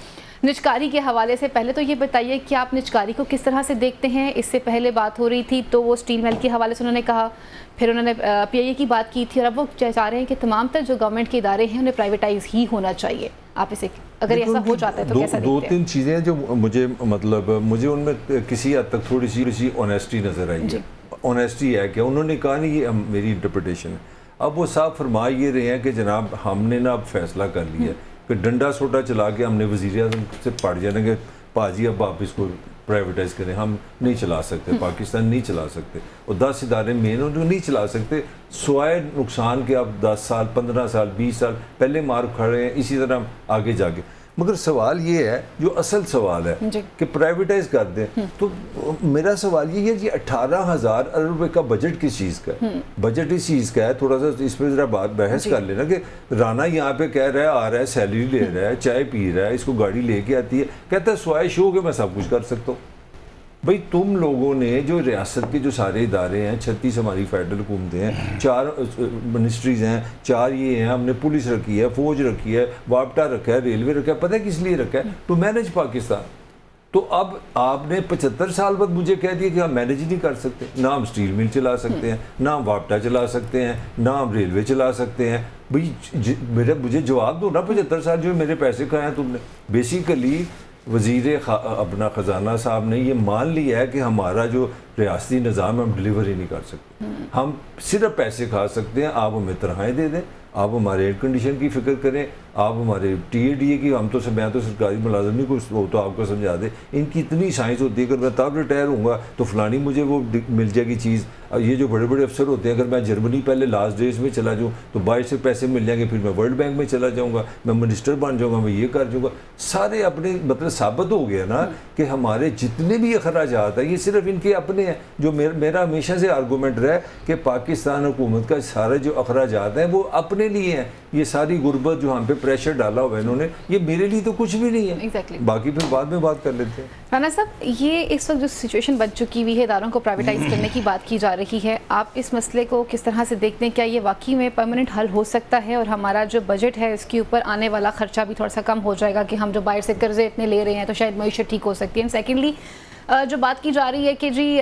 نجکاری کے حوالے سے پہلے تو یہ بتائیے کہ آپ نجکاری کو کس طرح سے دیکھتے ہیں؟ اس سے پہلے بات ہو رہی تھی تو وہ اسٹیل مل کے حوالے سے انہوں نے کہا، پھر انہوں نے پی آئی اے کی بات کی تھی، اور اب وہ چاہ رہے ہیں کہ تمام تر جو گورنمنٹ کے ادارے ہیں انہیں پرائیویٹائز ہی ہونا چاہیے. آپ اسے اگر ایسا ہو جاتا ہے تو کیسا دیکھتے ہیں؟ دو تین چیزیں جو مجھے مطلب مجھے ان میں کسی حد تک تھوڑی سی سی آنیسٹی نظر آئی ہے. آنیسٹی ہے کہ انہوں نے کہا نہیں، یہ میری انٹرپریٹیشن ہے. اب وہ صاحب فرما یہ رہے ہیں کہ جناب ہم نے نا اب فیصلہ کر لیا ہے کہ ڈنڈا سوٹا چلا کے ہم نے وزیر اعظم سے پڑھ جانا کہ پاجی اب آپ اس کو پرائیویٹائز کریں، ہم نہیں چلا سکتے، پاکستان نہیں چلا سکتے. اور دس ادارے مین جو نہیں چلا سکتے سوائے نقصان کے آپ دس سال پندرہ سال بیس سال پہلے مار کھڑے ہیں، اسی طرح آگے جا کے. مگر سوال یہ ہے جو اصل سوال ہے کہ پرائیویٹائز کر دیں، تو میرا سوال یہ ہے کہ اٹھارہ ہزار ارب روپے کا بجٹ کس چیز کا ہے؟ بجٹ اس چیز کا ہے، تھوڑا سا اس پہ ذرا بات بحث کر لینا کہ رانا یہاں پہ کہہ رہا ہے آ رہا ہے سیلری لے رہا ہے چائے پی رہا ہے، اس کو گاڑی لے کے آتی ہے، کہتا ہے سوائے شو کہ میں سب کچھ کر سکتا ہوں. بھئی تم لوگوں نے جو ریاست کے جو سارے ادارے ہیں، چھتیس ہماری فیڈرل حکومتیں ہیں، چار منسٹریز ہیں، چار یہ ہیں، ہم نے پولیس رکھی ہے، فوج رکھی ہے، وابٹا رکھا ہے، ریلوے رکھا ہے، پتہ ہے کس لیے رکھا ہے؟ To manage Pakistan. تو اب آپ نے پچہتر سال بعد مجھے کہہ دیا کہ ہم مینج نہیں کر سکتے. نہ ہم اسٹیل مل چلا سکتے ہیں، نہ ہم وابٹا چلا سکتے ہیں، نہ ہم ریلوے چلا سکتے ہیں. بھئی میرے مجھے جواب دو نا، پچہتر سال جو میرے پیسے کھائے ہیں تم نے. بیسیکلی وزیر اپنا خزانہ صاحب نے یہ مان لیا ہے کہ ہمارا جو ریاستی نظام ہم ڈلیور ہی نہیں کر سکتے، ہم صرف پیسے کھا سکتے ہیں. آپ ہمیں تنخواہیں دے دیں، آپ ہمارے ایئر کنڈیشن کی فکر کریں، آپ ہمارے ٹی اے ڈی اے کی، ہم تو میں تو سرکاری ملازم نہیں، کچھ وہ تو آپ کو سمجھا دے. ان کی اتنی سائنس ہوتی ہے کہ میں تب ریٹائر ہوں گا تو فلانی مجھے وہ مل جائے گی چیز. یہ جو بڑے بڑے افسر ہوتے ہیں، اگر میں جرمنی پہلے لاسٹ ڈیز میں چلا جاؤں تو باہر سے پیسے مل جائیں گے، پھر میں ورلڈ بینک میں چلا جاؤں گا، میں منسٹر بن جاؤں گا، میں یہ کر جاؤں گا. سارے اپنے مطلب ثابت ہو گیا نا کہ ہمارے جتنے بھی اخراجات ہیں یہ صرف ان کے اپنے ہیں. جو میرا ہمیشہ سے آرگومنٹ رہا ہے کہ پاکستان حکومت کا سارے جو اخراجات ہیں وہ اپنے لیے ہیں. یہ ساری غربت جو ہم پہ پریشر ڈالا ہوا ہے انہوں نے، یہ میرے لیے تو کچھ بھی نہیں ہے. exactly. باقی پھر بعد میں بات کر لیتے ہیں. رانا صاحب، یہ اس وقت جو سچویشن بن چکی ہوئی ہے، اداروں کو پرائیویٹائز کرنے کی بات کی جا رہی ہے، آپ اس مسئلے کو کس طرح سے دیکھتے ہیں؟ کیا یہ واقعی میں پرماننٹ حل ہو سکتا ہے اور ہمارا جو بجٹ ہے اس کے اوپر آنے والا خرچہ بھی تھوڑا سا کم ہو جائے گا کہ ہم جو باہر سے قرضے اتنے لے رہے ہیں تو شاید معیشت ٹھیک ہو سکتی ہے؟ سیکنڈلی جو بات کی جا رہی ہے کہ جی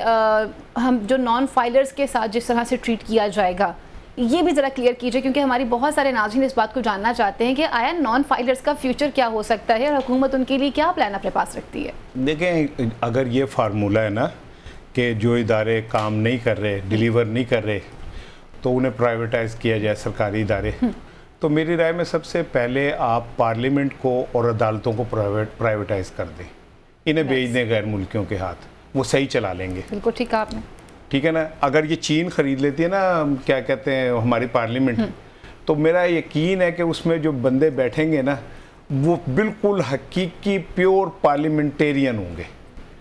ہم جو نان فائلرز کے ساتھ جس طرح سے ٹریٹ کیا جائے گا، یہ بھی ذرا کلیئر کیجئے، کیونکہ ہماری بہت سارے ناظرین اس بات کو جاننا چاہتے ہیں کہ آیا نان فائلرز کا فیوچر کیا ہو سکتا ہے اور حکومت ان کے لیے کیا پلان اپنے پاس رکھتی ہے؟ دیکھیں، اگر یہ فارمولہ ہے نا کہ جو ادارے کام نہیں کر رہے، ڈیلیور نہیں کر رہے، تو انہیں پرائیویٹائز کیا جائے سرکاری ادارے، تو میری رائے میں سب سے پہلے آپ پارلیمنٹ کو اور عدالتوں کو پرائیویٹائز کر دیں، انہیں بھیج دیں غیر ملکیوں کے ہاتھ، وہ صحیح چلا لیں گے. بالکل ٹھیک کہا آپ نے. ٹھیک ہے نا. اگر یہ چین خرید لیتی ہے نا کیا کہتے ہیں ہماری پارلیمنٹ، تو میرا یقین ہے کہ اس میں جو بندے بیٹھیں گے نا وہ بالکل حقیقی پیور پارلیمنٹیرین ہوں گے.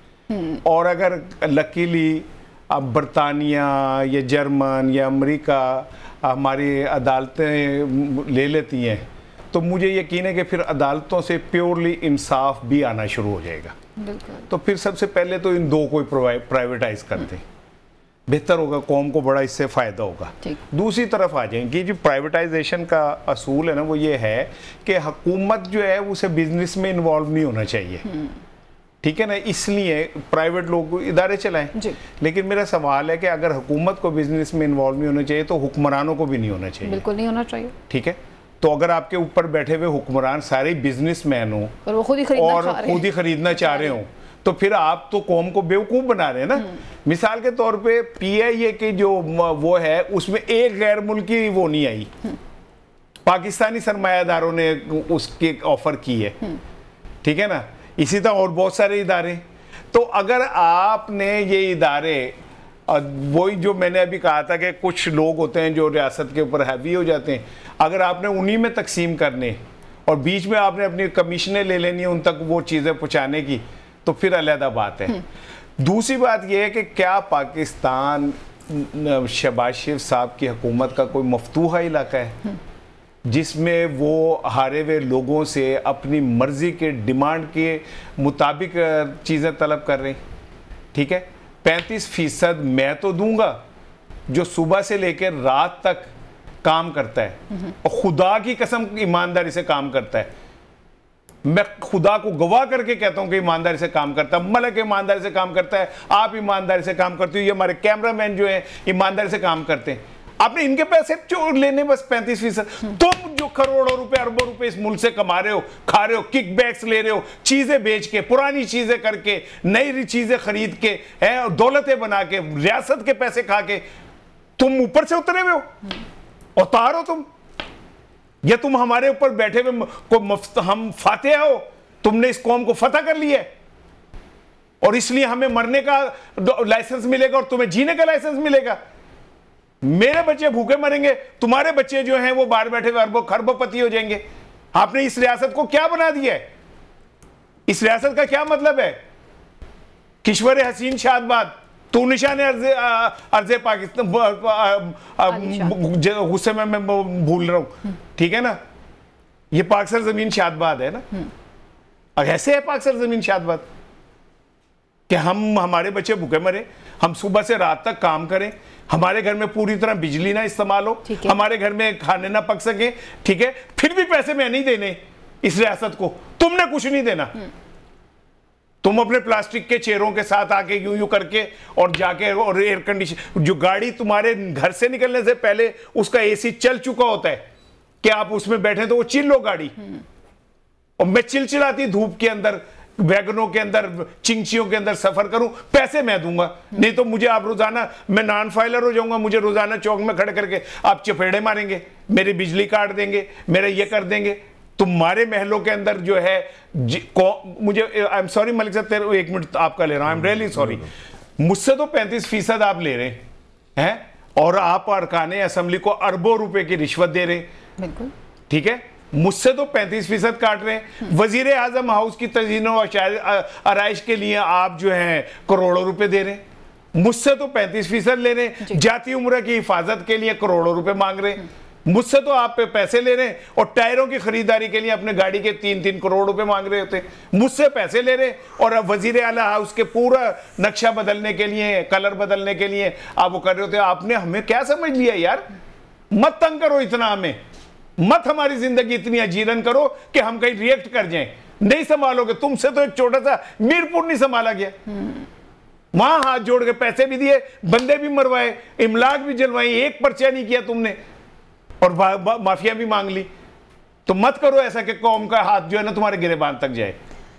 اور اگر لکیلی اب برطانیہ یا جرمن یا امریکہ ہماری عدالتیں لے لیتی ہیں تو مجھے یقین ہے کہ پھر عدالتوں سے پیورلی انصاف بھی آنا شروع ہو جائے گا. تو پھر سب سے پہلے تو ان دو کو پرائیویٹائز کر دیں، بہتر ہوگا، قوم کو بڑا اس سے فائدہ ہوگا. دوسری طرف آ جائیں کہ جو پرائیویٹائزیشن کا اصول ہے نا وہ یہ ہے کہ حکومت جو ہے اسے بزنس میں انوالو نہیں ہونا چاہیے. ٹھیک ہے نا. اس لیے پرائیویٹ لوگ ادارے چلائیں. لیکن میرا سوال ہے کہ اگر حکومت کو بزنس میں انوالو نہیں ہونا چاہیے تو حکمرانوں کو بھی نہیں ہونا چاہیے. بالکل نہیں ہونا چاہیے. ٹھیک ہے. تو اگر آپ کے اوپر بیٹھے ہوئے حکمران سارے بزنس مین ہوں اور وہ خود ہی خریدنا چاہ رہے ہوں تو پھر آپ تو قوم کو بیوقوف بنا رہے ہیں نا. مثال کے طور پہ پی آئی اے کی جو وہ ہے اس میں ایک غیر ملکی وہ نہیں آئی، پاکستانی سرمایہ داروں نے اس کے آفر کی ہے. ٹھیک ہے نا. اسی طرح اور بہت سارے ادارے. تو اگر آپ نے یہ ادارے، وہی جو میں نے ابھی کہا تھا کہ کچھ لوگ ہوتے ہیں جو ریاست کے اوپر ہیوی ہو جاتے ہیں، اگر آپ نے انہی میں تقسیم کرنے اور بیچ میں آپ نے اپنی کمیشنیں لے لینی ان تک وہ چیزیں پہنچانے کی تو پھر علیحدہ بات ہے. دوسری بات یہ ہے کہ کیا پاکستان شہباز شریف صاحب کی حکومت کا کوئی مفتوحہ علاقہ ہے جس میں وہ ہارے ہوئے لوگوں سے اپنی مرضی کے ڈیمانڈ کے مطابق چیزیں طلب کر رہے ہیں؟ ٹھیک ہے. پینتیس فیصد میں تو دوں گا جو صبح سے لے کے رات تک کام کرتا ہے اور خدا کی قسم ایمانداری سے کام کرتا ہے. میں خدا کو گواہ کر کے کہتا ہوں کہ ایمانداری سے کام کرتا ہے, ملک ایمانداری سے کام کرتا ہے, آپ ایمانداری سے کام کرتے ہو, یہ ہمارے کیمرہ مین جو ہیں ایمانداری سے کام کرتے ہیں. آپ نے ان کے پیسے چور لینے بس پینتیس فیصد. تم جو کروڑوں روپے اربوں روپے اس ملک سے کما رہے ہو, کھا رہے ہو, کک بیکس لے رہے ہو, چیزیں بیچ کے, پرانی چیزیں کر کے, نئی چیزیں خرید کے, دولتیں بنا کے, ریاست کے پیسے کھا کے, تم اوپر سے اترے ہوئے ہو, اتار ہو تم, یا تم ہمارے اوپر بیٹھے ہوئے ہم فاتح ہو, تم نے اس قوم کو فتح کر لیا ہے اور اس لیے ہمیں مرنے کا لائسنس ملے گا اور تمہیں جینے کا لائسنس ملے گا. میرے بچے بھوکے مریں گے, تمہارے بچے جو ہیں وہ باہر بیٹھے ہوئے اربوں خربوں پتی ہو جائیں گے. آپ نے اس ریاست کو کیا بنا دیا ہے؟ اس ریاست کا کیا مطلب ہے؟ کشور حسین شاد باد, تو نشان عرض پاکستان, غصے میں میں بھول رہا ہوں, ٹھیک ہے نا, یہ پاک سر زمین شاد باد ہے نا. ایسے ہے پاک سر زمین شاد باد کہ ہم ہمارے بچے بھوکے مرے, ہم صبح سے رات تک کام کریں, ہمارے گھر میں پوری طرح بجلی نہ استعمال ہو, ہمارے گھر میں کھانے نہ پک سکیں, ٹھیک ہے, پھر بھی پیسے میں نہیں دینے اس ریاست کو, تم نے کچھ نہیں دینا. تم اپنے پلاسٹک کے چیئروں کے ساتھ آ کے یوں یوں کر کے اور جا کے, اور ایئر کنڈیشن, جو گاڑی تمہارے گھر سے نکلنے سے پہلے اس کا اے سی چل چکا ہوتا ہے کہ آپ اس میں بیٹھیں تو وہ چل لو گاڑی, اور میں چل چلاتی دھوپ کے اندر, ویگنوں کے اندر, چنگچیوں کے اندر سفر کروں, پیسے میں دوں گا. نہیں تو مجھے آپ روزانہ, میں نان فائلر ہو جاؤں گا, مجھے روزانہ چوک میں کھڑے کر کے آپ چپیڑے ماریں گے, میری بجلی کاٹ دیں گے, میرا یہ کر دیں گے. تمہارے محلوں کے اندر جو ہے, مجھے آئی ایم سوری ملک صاحب, ایک منٹ آپ کا لے رہا ہوں, آئی ایم ریئلی سوری, مجھ سے تو پینتیس فیصد آپ لے رہے ہیں اور آپ ارکان اسمبلی کو اربوں روپے کی رشوت دے رہے ہیں. بالکل ٹھیک ہے, مجھ سے تو پینتیس فیصد کاٹ رہے ہیں. وزیر اعظم ہاؤس کی تزئین و آرائش کے لیے آپ جو ہیں کروڑوں روپے دے رہے ہیں, مجھ سے تو پینتیس فیصد لے رہے ہیں. جاتی عمرہ کی حفاظت کے لیے کروڑوں روپے مانگ رہے ہیں, مجھ سے تو آپ پہ پیسے لے رہے ہیں, اور ٹائروں کی خریداری کے لیے اپنے گاڑی کے تین تین کروڑ روپے مانگ رہے ہوتے ہیں, مجھ سے پیسے لے رہے ہیں, اور وزیر اعلیٰ ہاؤس کے پورا نقشہ بدلنے کے لیے, کلر بدلنے کے لیے آپ وہ کر رہے ہوتے ہیں. آپ نے ہمیں کیا سمجھ لیا یار؟ مت تنگ کرو اتنا ہمیں, مت ہماری زندگی اتنی اجیرن کرو کہ ہم کہیں ریئیکٹ کر جائیں. نہیں سنبھالو گے, تم سے تو ایک چھوٹا سا میرپور نہیں سنبھالا گیا, وہاں ہاتھ جوڑ کے پیسے بھی دیے, بندے بھی مروائے, املاک بھی جلوائیں, ایک پرچہ نہیں کیا تم نے, اور مافیا بھی مانگ لی. تو مت کرو ایسا کہ قوم کا ہاتھ جو ہے نا تمہارے گریبان تک جائے.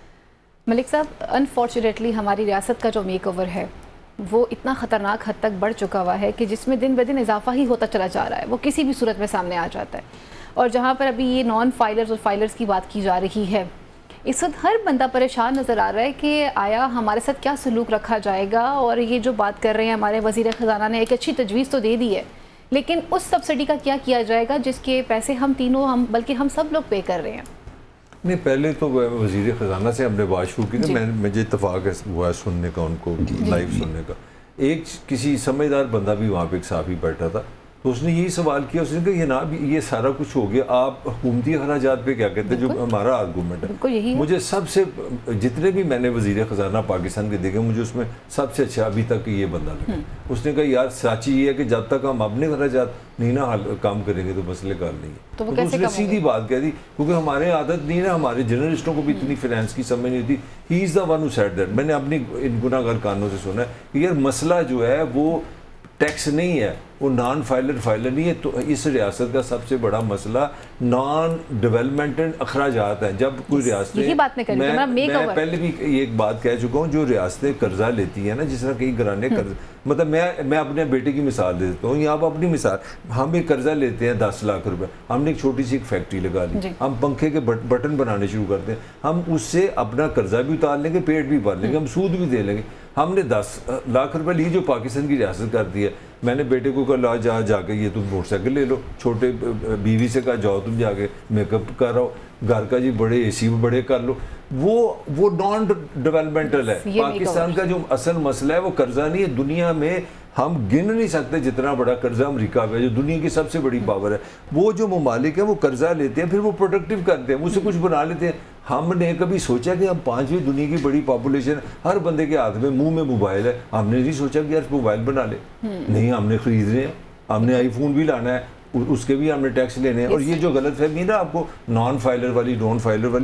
ملک صاحب, انفارچونیٹلی ہماری ریاست کا جو میک اوور ہے وہ اتنا خطرناک حد تک بڑھ چکا ہوا ہے کہ جس میں دن بدن اضافہ ہی ہوتا چلا جا رہا ہے, وہ کسی بھی صورت میں سامنے آ جاتا ہے. اور جہاں پر ابھی یہ نان فائلرز اور فائلرز کی بات کی جا رہی ہے, اس وقت ہر بندہ پریشان نظر آ رہا ہے کہ آیا ہمارے ساتھ کیا سلوک رکھا جائے گا. اور یہ جو بات کر رہے ہیں ہمارے وزیر خزانہ نے, ایک اچھی تجویز تو دے دی ہے, لیکن اس سبسڈی کا کیا کیا جائے گا جس کے پیسے ہم تینوں, ہم بلکہ ہم سب لوگ پے کر رہے ہیں؟ نہیں, پہلے تو وزیر خزانہ سے ہم نے بات شروع کی تھی, مجھے اتفاق ہوا ہے سننے کا, ان کو لائیو سننے کا. ایک کسی سمجھدار بندہ بھی وہاں پہ ایک صحافی بیٹھا تھا, تو اس نے یہی سوال کیا, اس نے کہا یہ نا یہ سارا کچھ ہو گیا, آپ حکومتی اخراجات پہ کیا کہتے ہیں جو ہمارا آرگومنٹ ہے. مجھے سب سے, جتنے بھی میں نے وزیر خزانہ پاکستان کے دیکھے, مجھے اس میں سب سے اچھا ابھی تک یہ بندہ لگا. اس نے کہا یار سچی یہ ہے کہ جب تک ہم اپنے اخراجات نہیں نا کام کریں گے تو مسئلے کار نہیں ہے. تو اس نے سیدھی بات کہہ دی, کیونکہ ہمارے عادت نہیں نا, ہمارے جرنلسٹوں کو بھی اتنی فائنینس کی سمجھ نہیں ہوتی. He is the one who said that. میں نے اپنی ان گناہ گار کانوں سے سنا ہے کہ یار مسئلہ جو ہے وہ ٹیکس نہیں ہے, وہ نان فائلر فائلر نہیں ہے. تو اس ریاست کا سب سے بڑا مسئلہ نان ڈیولپمنٹ اخراجات ہیں. جب کوئی ریاستیں, میں میں پہلے بھی ایک بات کہہ چکا ہوں, جو ریاستیں قرضہ لیتی ہیں نا, جس طرح کئی گھرانے قرض, مطلب میں میں اپنے بیٹے کی مثال دے دیتا ہوں, یا آپ اپنی مثال, ہم ایک قرضہ لیتے ہیں دس لاکھ روپے, ہم نے ایک چھوٹی سی ایک فیکٹری لگا لی, ہم پنکھے کے بٹن بنانے شروع کرتے ہیں, ہم اس سے اپنا قرضہ بھی اتار لیں گے, پیٹ بھی بھر لیں گے, ہم سود بھی دے لیں گے. ہم نے دس لاکھ روپے لی جو پاکستان کی ریاست کرتی ہے. میں نے بیٹے کو کہا جا جا کے یہ تم موٹر سائیکل لے لو, چھوٹے بیوی سے کہا جاؤ تم جا کے میک اپ کراؤ, گھر کا جی بڑے اے سی بڑے کر لو. وہ وہ نان ڈیولپمنٹل ہے. پاکستان کا جو اصل مسئلہ ہے وہ قرضہ نہیں ہے. دنیا میں ہم گن نہیں سکتے جتنا بڑا قرضہ امریکہ پہ, جو دنیا کی سب سے بڑی پاور ہے. وہ جو ممالک ہیں وہ قرضہ لیتے ہیں, پھر وہ پروڈکٹیو کرتے ہیں, اس سے کچھ بنا لیتے ہیں. ہم نے کبھی سوچا کہ ہم پانچویں دنیا کی بڑی پاپولیشن, ہر بندے کے ہاتھ میں منہ میں موبائل ہے, ہم نے نہیں سوچا کہ یار موبائل بنا لے. نہیں, ہم نے خرید رہے ہیں, ہم نے آئی فون بھی لانا ہے, اس کے بھی ہم نے ٹیکس لینے ہیں. اور یہ جو غلط فہمی ہے نا آپ کو نان فائلر والی نان فائلر والی,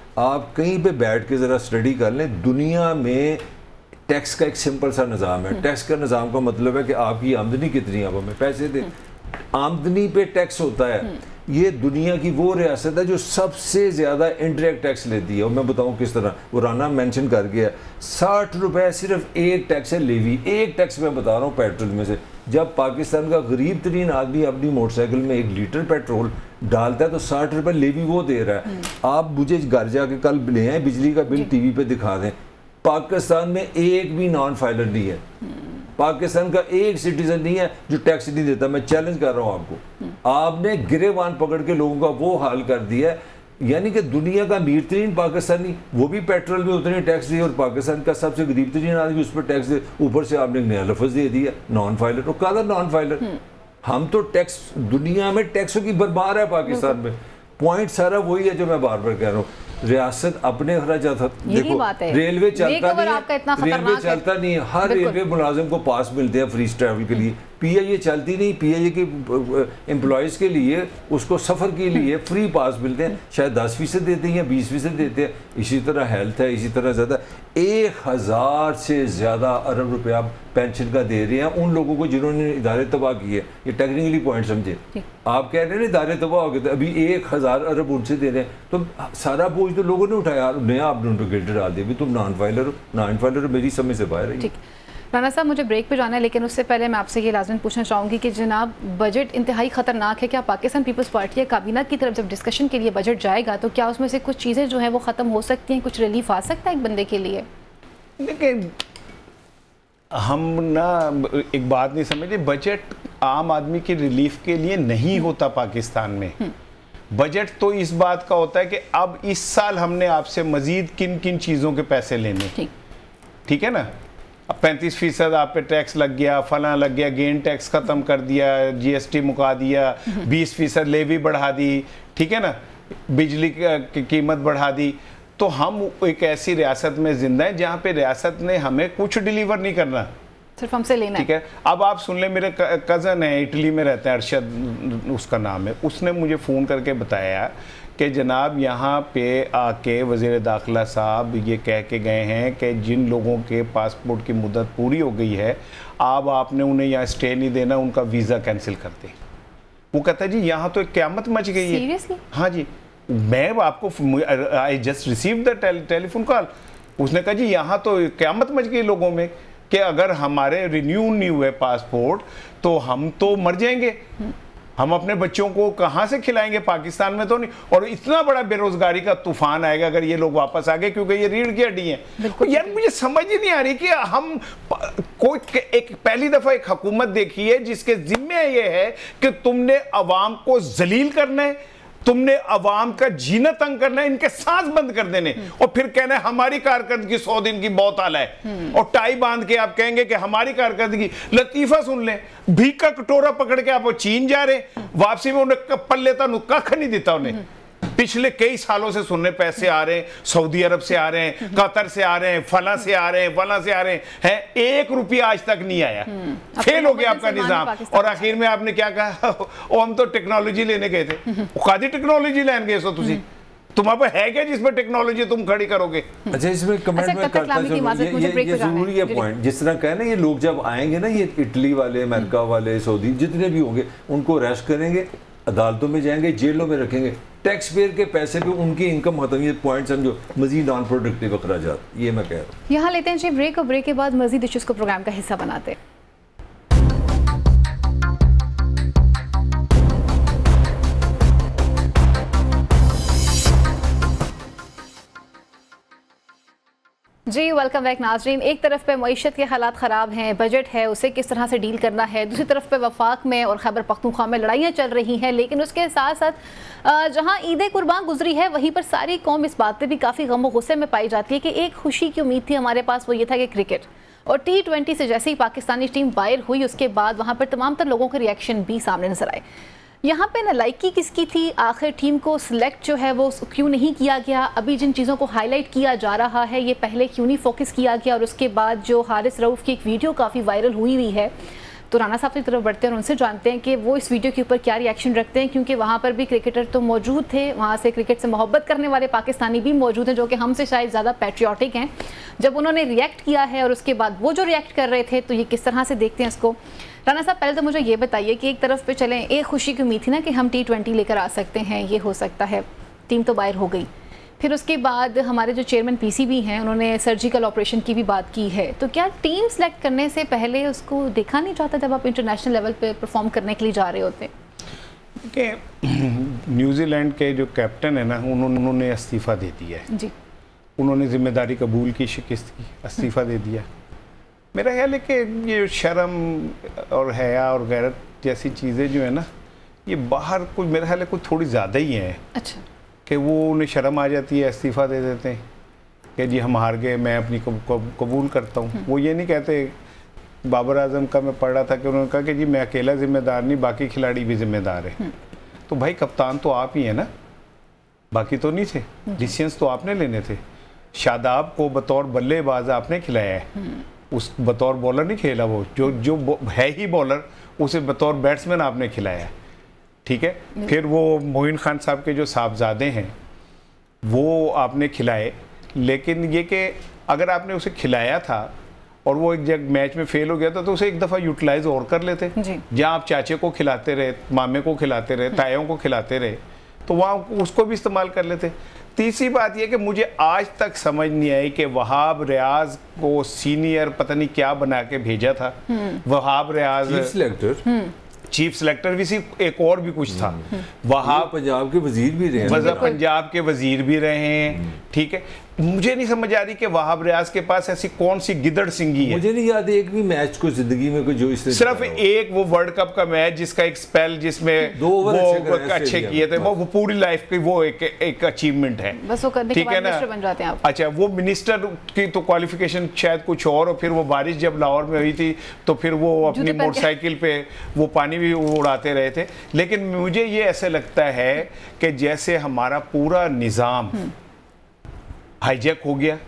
آپ کہیں پہ بیٹھ کے ذرا اسٹڈی کر لیں. دنیا میں ٹیکس کا ایک سمپل سا نظام ہے. ٹیکس کا نظام کا مطلب ہے کہ آپ کی آمدنی کتنی, آپ ہمیں پیسے دیں, آمدنی پہ ٹیکس ہوتا ہے. یہ دنیا کی وہ ریاست ہے جو سب سے زیادہ انڈائریکٹ ٹیکس لیتی ہے, اور میں بتاؤں کس طرح. وہ رانا مینشن کر گیا, ساٹھ روپے صرف ایک ٹیکس ہے لیوی, ایک ٹیکس میں بتا رہا ہوں پیٹرول میں سے. جب پاکستان کا غریب ترین آدمی اپنی موٹر سائیکل میں ایک لیٹر پیٹرول ڈالتا ہے تو ساٹھ روپے لیوی وہ دے رہا ہے. آپ مجھے گھر جا کے کل لے آئیں, بجلی کا بل ٹی وی پہ دکھا دیں. پاکستان میں ایک بھی نان فائلر نہیں ہے, پاکستان کا ایک سٹیزن نہیں ہے جو ٹیکس نہیں دیتا. میں چیلنج کر رہا ہوں آپ کو. آپ نے گریبان پکڑ کے لوگوں کا وہ حال کر دیا ہے, یعنی کہ دنیا کا امیر ترین پاکستانی وہ بھی پیٹرول میں اتنے ٹیکس دے, اور پاکستان کا سب سے غریب ترین آدمی اس پر ٹیکس دے. اوپر سے آپ نے ایک نیا لفظ دے دیا نان فائلر. اور کہا نان فائلر. ہم تو ٹیکس, دنیا میں ٹیکسوں کی برباد ہے پاکستان میں. پوائنٹ سارا وہی ہے جو میں بار بار کہہ رہا ہوں. ریاست اپنے اخراجات, دیکھو ریلوے چلتا نہیں ہے, ریلوے چلتا نہیں ہے, ہر ریلوے ملازم کو پاس ملتے ہیں فری ٹریول کے لیے. پی آئی اے چلتی نہیں, پی آئی اے کے امپلائیز کے لیے اس کو سفر کے لیے فری پاس ملتے ہیں, شاید دس فیصد دیتے ہیں یا بیس فیصد دیتے ہیں. اسی طرح ہیلتھ ہے, اسی طرح زیادہ ایک ہزار سے زیادہ ارب روپیہ پینشن کا دے رہے ہیں ان لوگوں کو جنہوں نے ادارے تباہ کیے. یہ ٹیکنیکلی پوائنٹ سمجھے. آپ کہہ رہے ہیں ادارے تباہ ہو گئے تھے, ابھی ایک ہزار ارب ان سے دے رہے ہیں, تو سارا بوجھ تو لوگوں نے اٹھایا, نیا آپ نے ان پہ گلٹ ڈال دیا بھی تم نان فائلر ہو. نان فائلر میری سمجھ سے باہر ہے. رانا صاحب مجھے بریک پہ جانا ہے, لیکن اس سے پہلے میں آپ سے یہ لازم پوچھنا چاہوں گی کہ جناب بجٹ انتہائی خطرناک ہے. کیا پاکستان پیپلز پارٹی یا کابینہ کی طرف جب ڈسکشن کے لیے بجٹ جائے گا تو کیا اس میں سے کچھ چیزیں جو ہیں وہ ختم ہو سکتی ہیں, کچھ ریلیف آ سکتا ہے ایک بندے کے لیے؟ دیکھیں ہم نا ایک بات نہیں سمجھتے, بجٹ عام آدمی کی ریلیف کے لیے نہیں ہوتا پاکستان میں. بجٹ تو اس بات کا ہوتا ہے کہ اب اس سال ہم نے آپ سے مزید کن کن چیزوں کے پیسے لینے, ٹھیک ہے نا. اب پینتیس فیصد آپ پہ ٹیکس لگ گیا, فلاں لگ گیا, گین ٹیکس ختم کر دیا, جی ایس ٹی مکا دیا, بیس فیصد لیوی بڑھا دی, ٹھیک ہے نا, بجلی کی قیمت بڑھا دی. تو ہم ایک ایسی ریاست میں زندہ ہیں جہاں پہ ریاست نے ہمیں کچھ ڈیلیور نہیں کرنا, صرف ہم سے لینا, ٹھیک ہے. اب آپ سن لیں, میرے کزن ہیں اٹلی میں رہتے ہیں, ارشد اس کا نام ہے, اس نے مجھے فون کر کے بتایا کہ جناب یہاں پہ آ کے وزیر داخلہ صاحب یہ کہہ کے گئے ہیں کہ جن لوگوں کے پاسپورٹ کی مدت پوری ہو گئی ہے اب آپ نے انہیں یہاں اسٹے نہیں دینا, ان کا ویزا کینسل کر دیں. وہ کہتا ہے جی یہاں تو ایک قیامت مچ گئی ہے. ہاں جی, میں آپ کو I just receive the telephone call. اس نے کہا جی یہاں تو قیامت مچ گئی لوگوں میں کہ اگر ہمارے رینیو نہیں ہوئے پاسپورٹ تو ہم تو مر جائیں گے, ہم اپنے بچوں کو کہاں سے کھلائیں گے, پاکستان میں تو نہیں. اور اتنا بڑا بے روزگاری کا طوفان آئے گا اگر یہ لوگ واپس آ گئے, کیونکہ یہ ریڑھ کی ہڈی ہیں. یار مجھے سمجھ ہی نہیں آ رہی کہ ہم کوئی ایک پہلی دفعہ ایک حکومت دیکھی ہے جس کے ذمہ یہ ہے کہ تم نے عوام کو ذلیل کرنا ہے, تم نے عوام کا جینا تنگ کرنا ہے, ان کے سانس بند کر دینے, اور پھر کہنا ہے ہماری کارکردگی سو دن کی بہت اعلیٰ ہے, اور ٹائی باندھ کے آپ کہیں گے کہ ہماری کارکردگی. لطیفہ سن لیں, بھیک کا کٹورا پکڑ کے آپ وہ چین جا رہے ہیں, واپسی میں انہیں پلے تا کھ نہیں دیتا انہیں. پچھلے کئی سالوں سے سننے پیسے آ رہے ہیں, سعودی عرب سے آ رہے ہیں, قطر سے آ رہے ہیں, فلاں سے آ رہے ہیں, فلاں سے آ رہے ہیں, ایک روپیہ آج تک نہیں آیا. فیل ہو گیا آپ کا نظام. اور آخر میں آپ نے کیا کہا, وہ ہم تو ٹیکنالوجی لینے گئے تھے. قادی ٹیکنالوجی لین گئے سو تسی, تمہاں پہ ہے کیا جس میں ٹیکنالوجی تم کھڑی کرو گے؟ اچھا اس میں کمنٹ میں کرتا چلوں, یہ ضروری ہے پوائنٹ. جس طرح کہنا یہ لوگ جب آئیں گے نا, یہ اٹلی والے, امریکہ والے, سعودی جتنے بھی ہوں گے, ان کو ریسٹ کریں گے, عدالتوں میں جائیں گے, جیلوں میں رکھیں گے, ٹیکس پیئر کے پیسے پہ ان کی انکم ختم. یہ پوائنٹ سمجھو, مزید نان پروڈکٹیو اخراجات, یہ میں کہہ رہا ہوں. یہاں لیتے ہیں جی بریک, اور بریک کے بعد مزید ایشوز کو پروگرام کا حصہ بناتے ہیں. جی ویلکم بیک ناظرین. ایک طرف پہ معیشت کے حالات خراب ہیں, بجٹ ہے, اسے کس طرح سے ڈیل کرنا ہے. دوسری طرف پہ وفاق میں اور خیبر پختونخوا میں لڑائیاں چل رہی ہیں, لیکن اس کے ساتھ ساتھ جہاں عید قربان گزری ہے وہیں پر ساری قوم اس بات پہ بھی کافی غم و غصے میں پائی جاتی ہے کہ ایک خوشی کی امید تھی ہمارے پاس, وہ یہ تھا کہ کرکٹ اور ٹی ٹوینٹی سے جیسے ہی پاکستانی ٹیم باہر ہوئی اس کے بعد وہاں پر تمام تر لوگوں کے ریئیکشن بھی سامنے نظر آئے. یہاں پہ نالائکی کس کی تھی, آخر ٹیم کو سلیکٹ جو ہے وہ کیوں نہیں کیا گیا, ابھی جن چیزوں کو ہائی لائٹ کیا جا رہا ہے یہ پہلے کیوں نہیں فوکس کیا گیا, اور اس کے بعد جو حارث رؤف کی ایک ویڈیو کافی وائرل ہوئی ہوئی ہے تو رانا صاحب کی طرف بڑھتے ہیں اور ان سے جانتے ہیں کہ وہ اس ویڈیو کے اوپر کیا ری ایکشن رکھتے ہیں، کیونکہ وہاں پر بھی کرکٹر تو موجود تھے، وہاں سے کرکٹ سے محبت کرنے والے پاکستانی بھی موجود ہیں جو کہ ہم سے شاید زیادہ پیٹریوٹک ہیں. جب انہوں نے ری ایکٹ کیا ہے اور اس کے بعد وہ جو ری ایکٹ کر رہے تھے تو یہ کس طرح سے دیکھتے ہیں اس کو؟ رانا صاحب پہلے تو مجھے یہ بتائیے کہ ایک طرف پہ چلیں، ایک خوشی کی امید تھی نا کہ ہم ٹی ٹوینٹی لے کر آ سکتے ہیں، یہ ہو سکتا ہے، ٹیم تو باہر ہو گئی. پھر اس کے بعد ہمارے جو چیئرمین پی سی بی ہیں انہوں نے سرجیکل آپریشن کی بھی بات کی ہے. تو کیا ٹیم سلیکٹ کرنے سے پہلے اس کو دیکھا نہیں چاہتا جب آپ انٹرنیشنل لیول پہ پرفارم کرنے کے لیے جا رہے ہوتے؟ کہ نیوزی لینڈ کے جو کیپٹن ہیں نا انہوں نے استعفیٰ دے دیا ہے جی، انہوں نے ذمہ داری قبول کی، شکست کی، استعفیٰ دے دیا. میرا خیال ہے کہ یہ شرم اور حیا اور غیرت جیسی چیزیں جو ہیں نا یہ باہر کوئی میرا خیال ہے کوئی تھوڑی زیادہ ہی ہیں. اچھا. کہ وہ انہیں شرم آ جاتی ہے، استعفیٰ دے دیتے ہیں کہ جی ہم ہار گئے، میں اپنی قبول کرتا ہوں. وہ یہ نہیں کہتے. بابر اعظم کا میں پڑھ رہا تھا کہ انہوں نے کہا کہ جی میں اکیلا ذمہ دار نہیں، باقی کھلاڑی بھی ذمہ دار ہیں. تو بھائی کپتان تو آپ ہی ہیں نا، باقی تو نہیں تھے. ڈیسیژنز تو آپ نے لینے تھے. شاداب کو بطور بلے باز آپ نے کھلایا ہے، اس بطور بولر نہیں کھیلا. وہ جو جو ہے ہی بولر اسے بطور بیٹسمین آپ نے کھلایا ہے. ٹھیک ہے. پھر وہ معین خان صاحب کے جو صاحبزادے ہیں وہ آپ نے کھلائے، لیکن یہ کہ اگر آپ نے اسے کھلایا تھا اور وہ ایک جگہ میچ میں فیل ہو گیا تھا تو اسے ایک دفعہ یوٹیلائز اور کر لیتے. جہاں آپ چاچے کو کھلاتے رہے، مامے کو کھلاتے رہے، تایوں کو کھلاتے رہے، تو وہاں اس کو بھی استعمال کر لیتے. تیسری بات یہ کہ مجھے آج تک سمجھ نہیں آئی کہ وہاب ریاض کو سینئر پتہ نہیں کیا بنا کے بھیجا تھا. وہاب ریاض چیف سلیکٹر بھی سی، ایک اور بھی کچھ تھا. وہاں پنجاب کے وزیر بھی رہے ہیں، پنجاب کے وزیر بھی رہے ہیں. ٹھیک ہے. مجھے نہیں سمجھ آ رہی کہ وہاب ریاض کے پاس ایسی کون سی گدڑ سنگھی ہے. مجھے نہیں یاد ایک بھی میچ کو زندگی میں کوئی جو اس نے صرف ایک وہ ورلڈ کپ کا میچ جس کا ایک سپیل جس میں وہ اچھے کیے تھے، وہ پوری لائف کی وہ ایک اچیومنٹ ہے. ٹھیک ہے نا. اچھا وہ منسٹر کی تو کوالیفیکیشن شاید کچھ اور، اور پھر وہ بارش جب لاہور میں ہوئی تھی تو پھر وہ اپنی موٹر سائیکل پہ وہ پانی بھی اڑاتے رہے تھے. لیکن مجھے یہ ایسے لگتا ہے کہ جیسے ہمارا پورا نظام ہائی جیک ہو گیا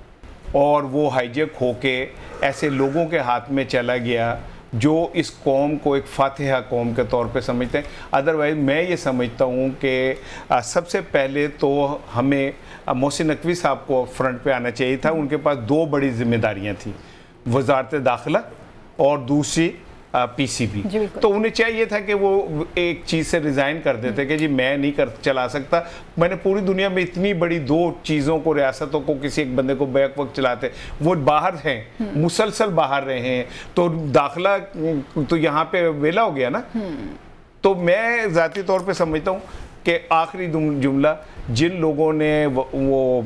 اور وہ ہائی جیک ہو کے ایسے لوگوں کے ہاتھ میں چلا گیا جو اس قوم کو ایک فاتحہ قوم کے طور پہ سمجھتے ہیں. ادروائز میں یہ سمجھتا ہوں کہ سب سے پہلے تو ہمیں محسن نقوی صاحب کو فرنٹ پہ آنا چاہیے تھا. ان کے پاس دو بڑی ذمہ داریاں تھیں، وزارت داخلہ اور دوسری پی سی بی. تو انہیں چاہیے تھا کہ وہ ایک چیز سے ریزائن کر دیتے کہ جی میں نہیں کر چلا سکتا. میں نے پوری دنیا میں اتنی بڑی دو چیزوں کو، ریاستوں کو کسی ایک بندے کو بیک وقت چلاتے، وہ باہر ہیں، مسلسل باہر رہے ہیں. تو داخلہ تو یہاں پہ ویلا ہو گیا نا. تو میں ذاتی طور پہ سمجھتا ہوں کہ آخری جملہ جن لوگوں نے وہ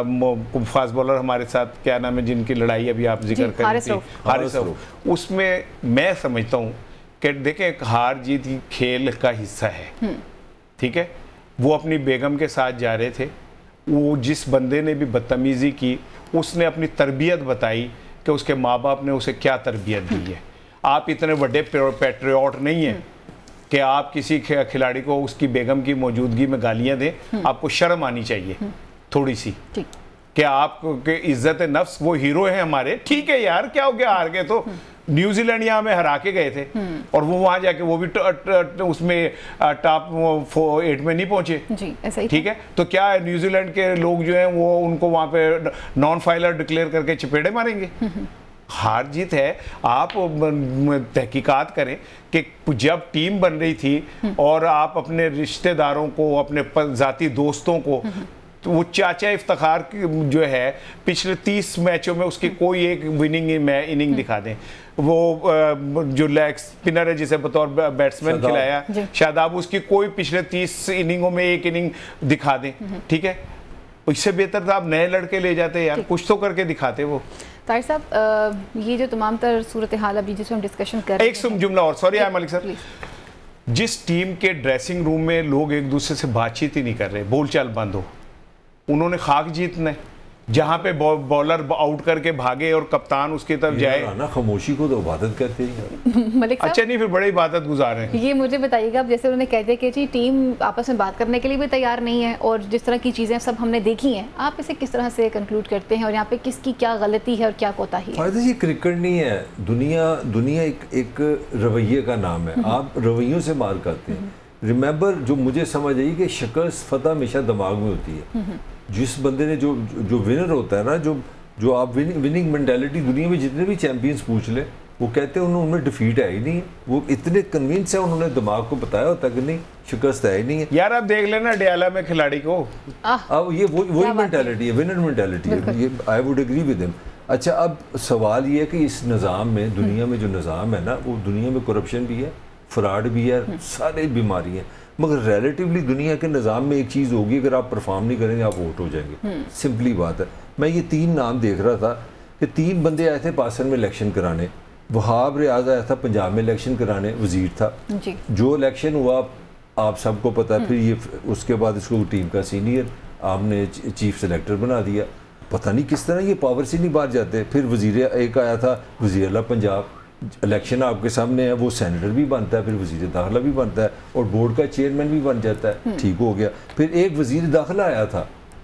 فاسٹ بولر ہمارے ساتھ کیا نام ہے جن کی لڑائی ابھی آپ ذکر کر رہی تھی، حارث رؤف، اس میں میں سمجھتا ہوں کہ دیکھیں ہار جیت ہی کھیل کا حصہ ہے. ٹھیک ہے. وہ اپنی بیگم کے ساتھ جا رہے تھے، وہ جس بندے نے بھی بدتمیزی کی اس نے اپنی تربیت بتائی کہ اس کے ماں باپ نے اسے کیا تربیت دی ہے. آپ اتنے بڑے پیٹریوٹ نہیں ہیں کہ آپ کسی کھلاڑی کو اس کی بیگم کی موجودگی میں گالیاں دیں. آپ کو شرم آنی چاہیے تھوڑی سی کہ آپ کے عزت نفس، وہ ہیرو ہیں ہمارے. ٹھیک ہے یار، کیا ہو گیا ہار گئے تو. نیوزی لینڈ یہاں میں ہرا کے گئے تھے اور وہ وہاں جا کے وہ بھی اس میں ٹاپ ایٹ میں نہیں پہنچے. ٹھیک ہے. تو کیا نیوزی لینڈ کے لوگ جو ہیں وہ ان کو وہاں پہ نان فائلر ڈکلیئر کر کے چپیڑے ماریں گے؟ ہار جیت ہے. آپ تحقیقات کریں کہ جب ٹیم بن رہی تھی اور آپ اپنے رشتہ داروں کو، اپنے ذاتی دوستوں کو، وہ چاچا افتخار جو ہے پچھلے تیس میچوں میں اس کی کوئی ایک وننگ اننگ دکھا دیں. وہ جو لیگ سپنر ہے جسے بطور بیٹسمین کھلایا شاداب، اس کی کوئی پچھلے تیس اننگوں میں ایک اننگ دکھا دیں. ٹھیک ہے. اس سے بہتر تھا آپ نئے لڑکے لے جاتے یار، کچھ تو کر کے دکھاتے. وہ طاہر صاحب یہ جو تمام تر صورتحال ابھی جس میں ہم ڈسکشن کر رہے ہیں، ایک جملہ اور، سوری آئی ملک صاحب، جس ٹیم کے ڈریسنگ روم میں لوگ ایک دوسرے سے بات چیت ہی نہیں کر رہے، بول چال بند ہو، انہوں نے خاک جیتنا ہے. جہاں پہ بولر آؤٹ کر کے بھاگے اور کپتان اس کی طرف جائے. خاموشی کو تو عبادت کرتے ہیں ملک صاحب. اچھا نہیں پھر بڑی عبادت گزار ہیں. یہ مجھے بتائیے گا, جیسے انہوں نے کہتے ہیں کہ جی ٹیم آپس میں بات کرنے کے لیے بھی تیار نہیں ہے اور جس طرح کی چیزیں سب ہم نے دیکھی ہیں, آپ اسے کس طرح سے کنکلوڈ کرتے ہیں اور یہاں پہ کس کی کیا غلطی ہے اور کیا کوتاہی ہے؟ فائدہ یہ کرکٹ نہیں ہے, دنیا دنیا ایک ایک رویے کا نام ہے, آپ رویوں سے مار کرتے ہیں. ریممبر جو مجھے سمجھ آئی کہ شکست فتح ہمیشہ دماغ میں ہوتی ہے. جس بندے نے جو جو ونر ہوتا ہے نا, جو جو آپ وننگ مینٹیلٹی دنیا میں جتنے بھی چیمپئنز پوچھ لیں وہ کہتے ہیں انہوں ان میں ڈیفیٹ ہے ہی نہیں, وہ اتنے کنونس ہیں, انہوں نے دماغ کو بتایا ہوتا کہ نہیں شکست ہے ہی نہیں ہے. یار آپ دیکھ لینا ڈیالا میں کھلاڑی کو, اب یہ وہی مینٹیلٹی ہے, ونر مینٹیلٹی ہے, یہ آئی ووڈ اگری ود ہم. اچھا اب سوال یہ ہے کہ اس نظام میں, دنیا میں جو نظام ہے نا, وہ دنیا میں کرپشن بھی ہے, فراڈ بھی ہے, سارے بیماری ہیں, مگر ریلیٹیولی دنیا کے نظام میں ایک چیز ہوگی, اگر آپ پرفارم نہیں کریں گے آپ ووٹ ہو جائیں گے. سمپلی بات ہے. میں یہ تین نام دیکھ رہا تھا کہ تین بندے آئے تھے پاکستان میں الیکشن کرانے. وہاب ریاض آیا تھا پنجاب میں الیکشن کرانے, وزیر تھا. جو الیکشن ہوا آپ سب کو پتا, پھر یہ اس کے بعد اس کو ٹیم کا سینئر آپ نے چیف سلیکٹر بنا دیا. پتہ نہیں کس طرح یہ پاور سے نہیں باہر جاتے. پھر وزیر ایک آیا تھا وزیر اعلیٰ پنجاب, الیکشن آپ کے سامنے ہے, وہ سینیٹر بھی بنتا ہے, پھر وزیر داخلہ بھی بنتا ہے اور بورڈ کا چیئرمین بھی بن جاتا ہے. ٹھیک ہو گیا. پھر ایک وزیر داخلہ آیا تھا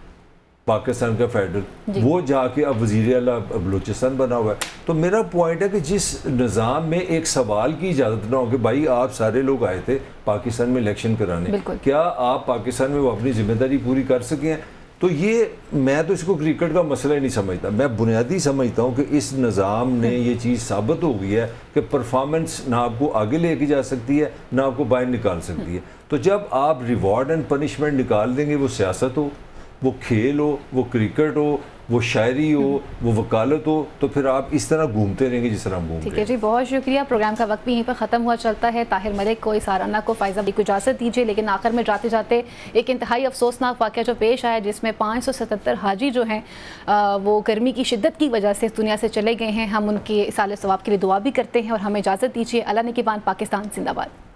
پاکستان کا فیڈرل, وہ جا کے اب وزیر اعلیٰ بلوچستان بنا ہوا ہے. تو میرا پوائنٹ ہے کہ جس نظام میں ایک سوال کی اجازت نہ ہو کہ بھائی آپ سارے لوگ آئے تھے پاکستان میں الیکشن کرانے, کیا آپ پاکستان میں وہ اپنی ذمہ داری پوری کر سکے ہیں؟ تو یہ میں تو اس کو کرکٹ کا مسئلہ ہی نہیں سمجھتا. میں بنیادی سمجھتا ہوں کہ اس نظام نے یہ چیز ثابت ہو گئی ہے کہ پرفارمنس نہ آپ کو آگے لے کے جا سکتی ہے نہ آپ کو باہر نکال سکتی ہے. تو جب آپ ریوارڈ اینڈ پنشمنٹ نکال دیں گے, وہ سیاست ہو, وہ کھیل ہو, وہ کرکٹ ہو, وہ شاعری ہو, وہ وکالت ہو, تو پھر آپ اس طرح گھومتے رہیں گے جس طرح ہم گھوم رہے ہیں. ٹھیک ہے جی, بہت شکریہ. پروگرام کا وقت بھی یہیں پر ختم ہوا چلتا ہے. طاہر ملک کو, سارانہ کو, فائزہ کو اجازت دیجیے, لیکن آخر میں جاتے جاتے ایک انتہائی افسوسناک واقعہ جو پیش آیا, جس میں پانچ سو ستتر حاجی جو ہیں وہ گرمی کی شدت کی وجہ سے اس دنیا سے چلے گئے ہیں. ہم ان کے اصالِ ثواب کے لیے دعا بھی کرتے ہیں اور ہمیں اجازت دیجیے. اللہ نگہبان. پاکستان زندہ باد.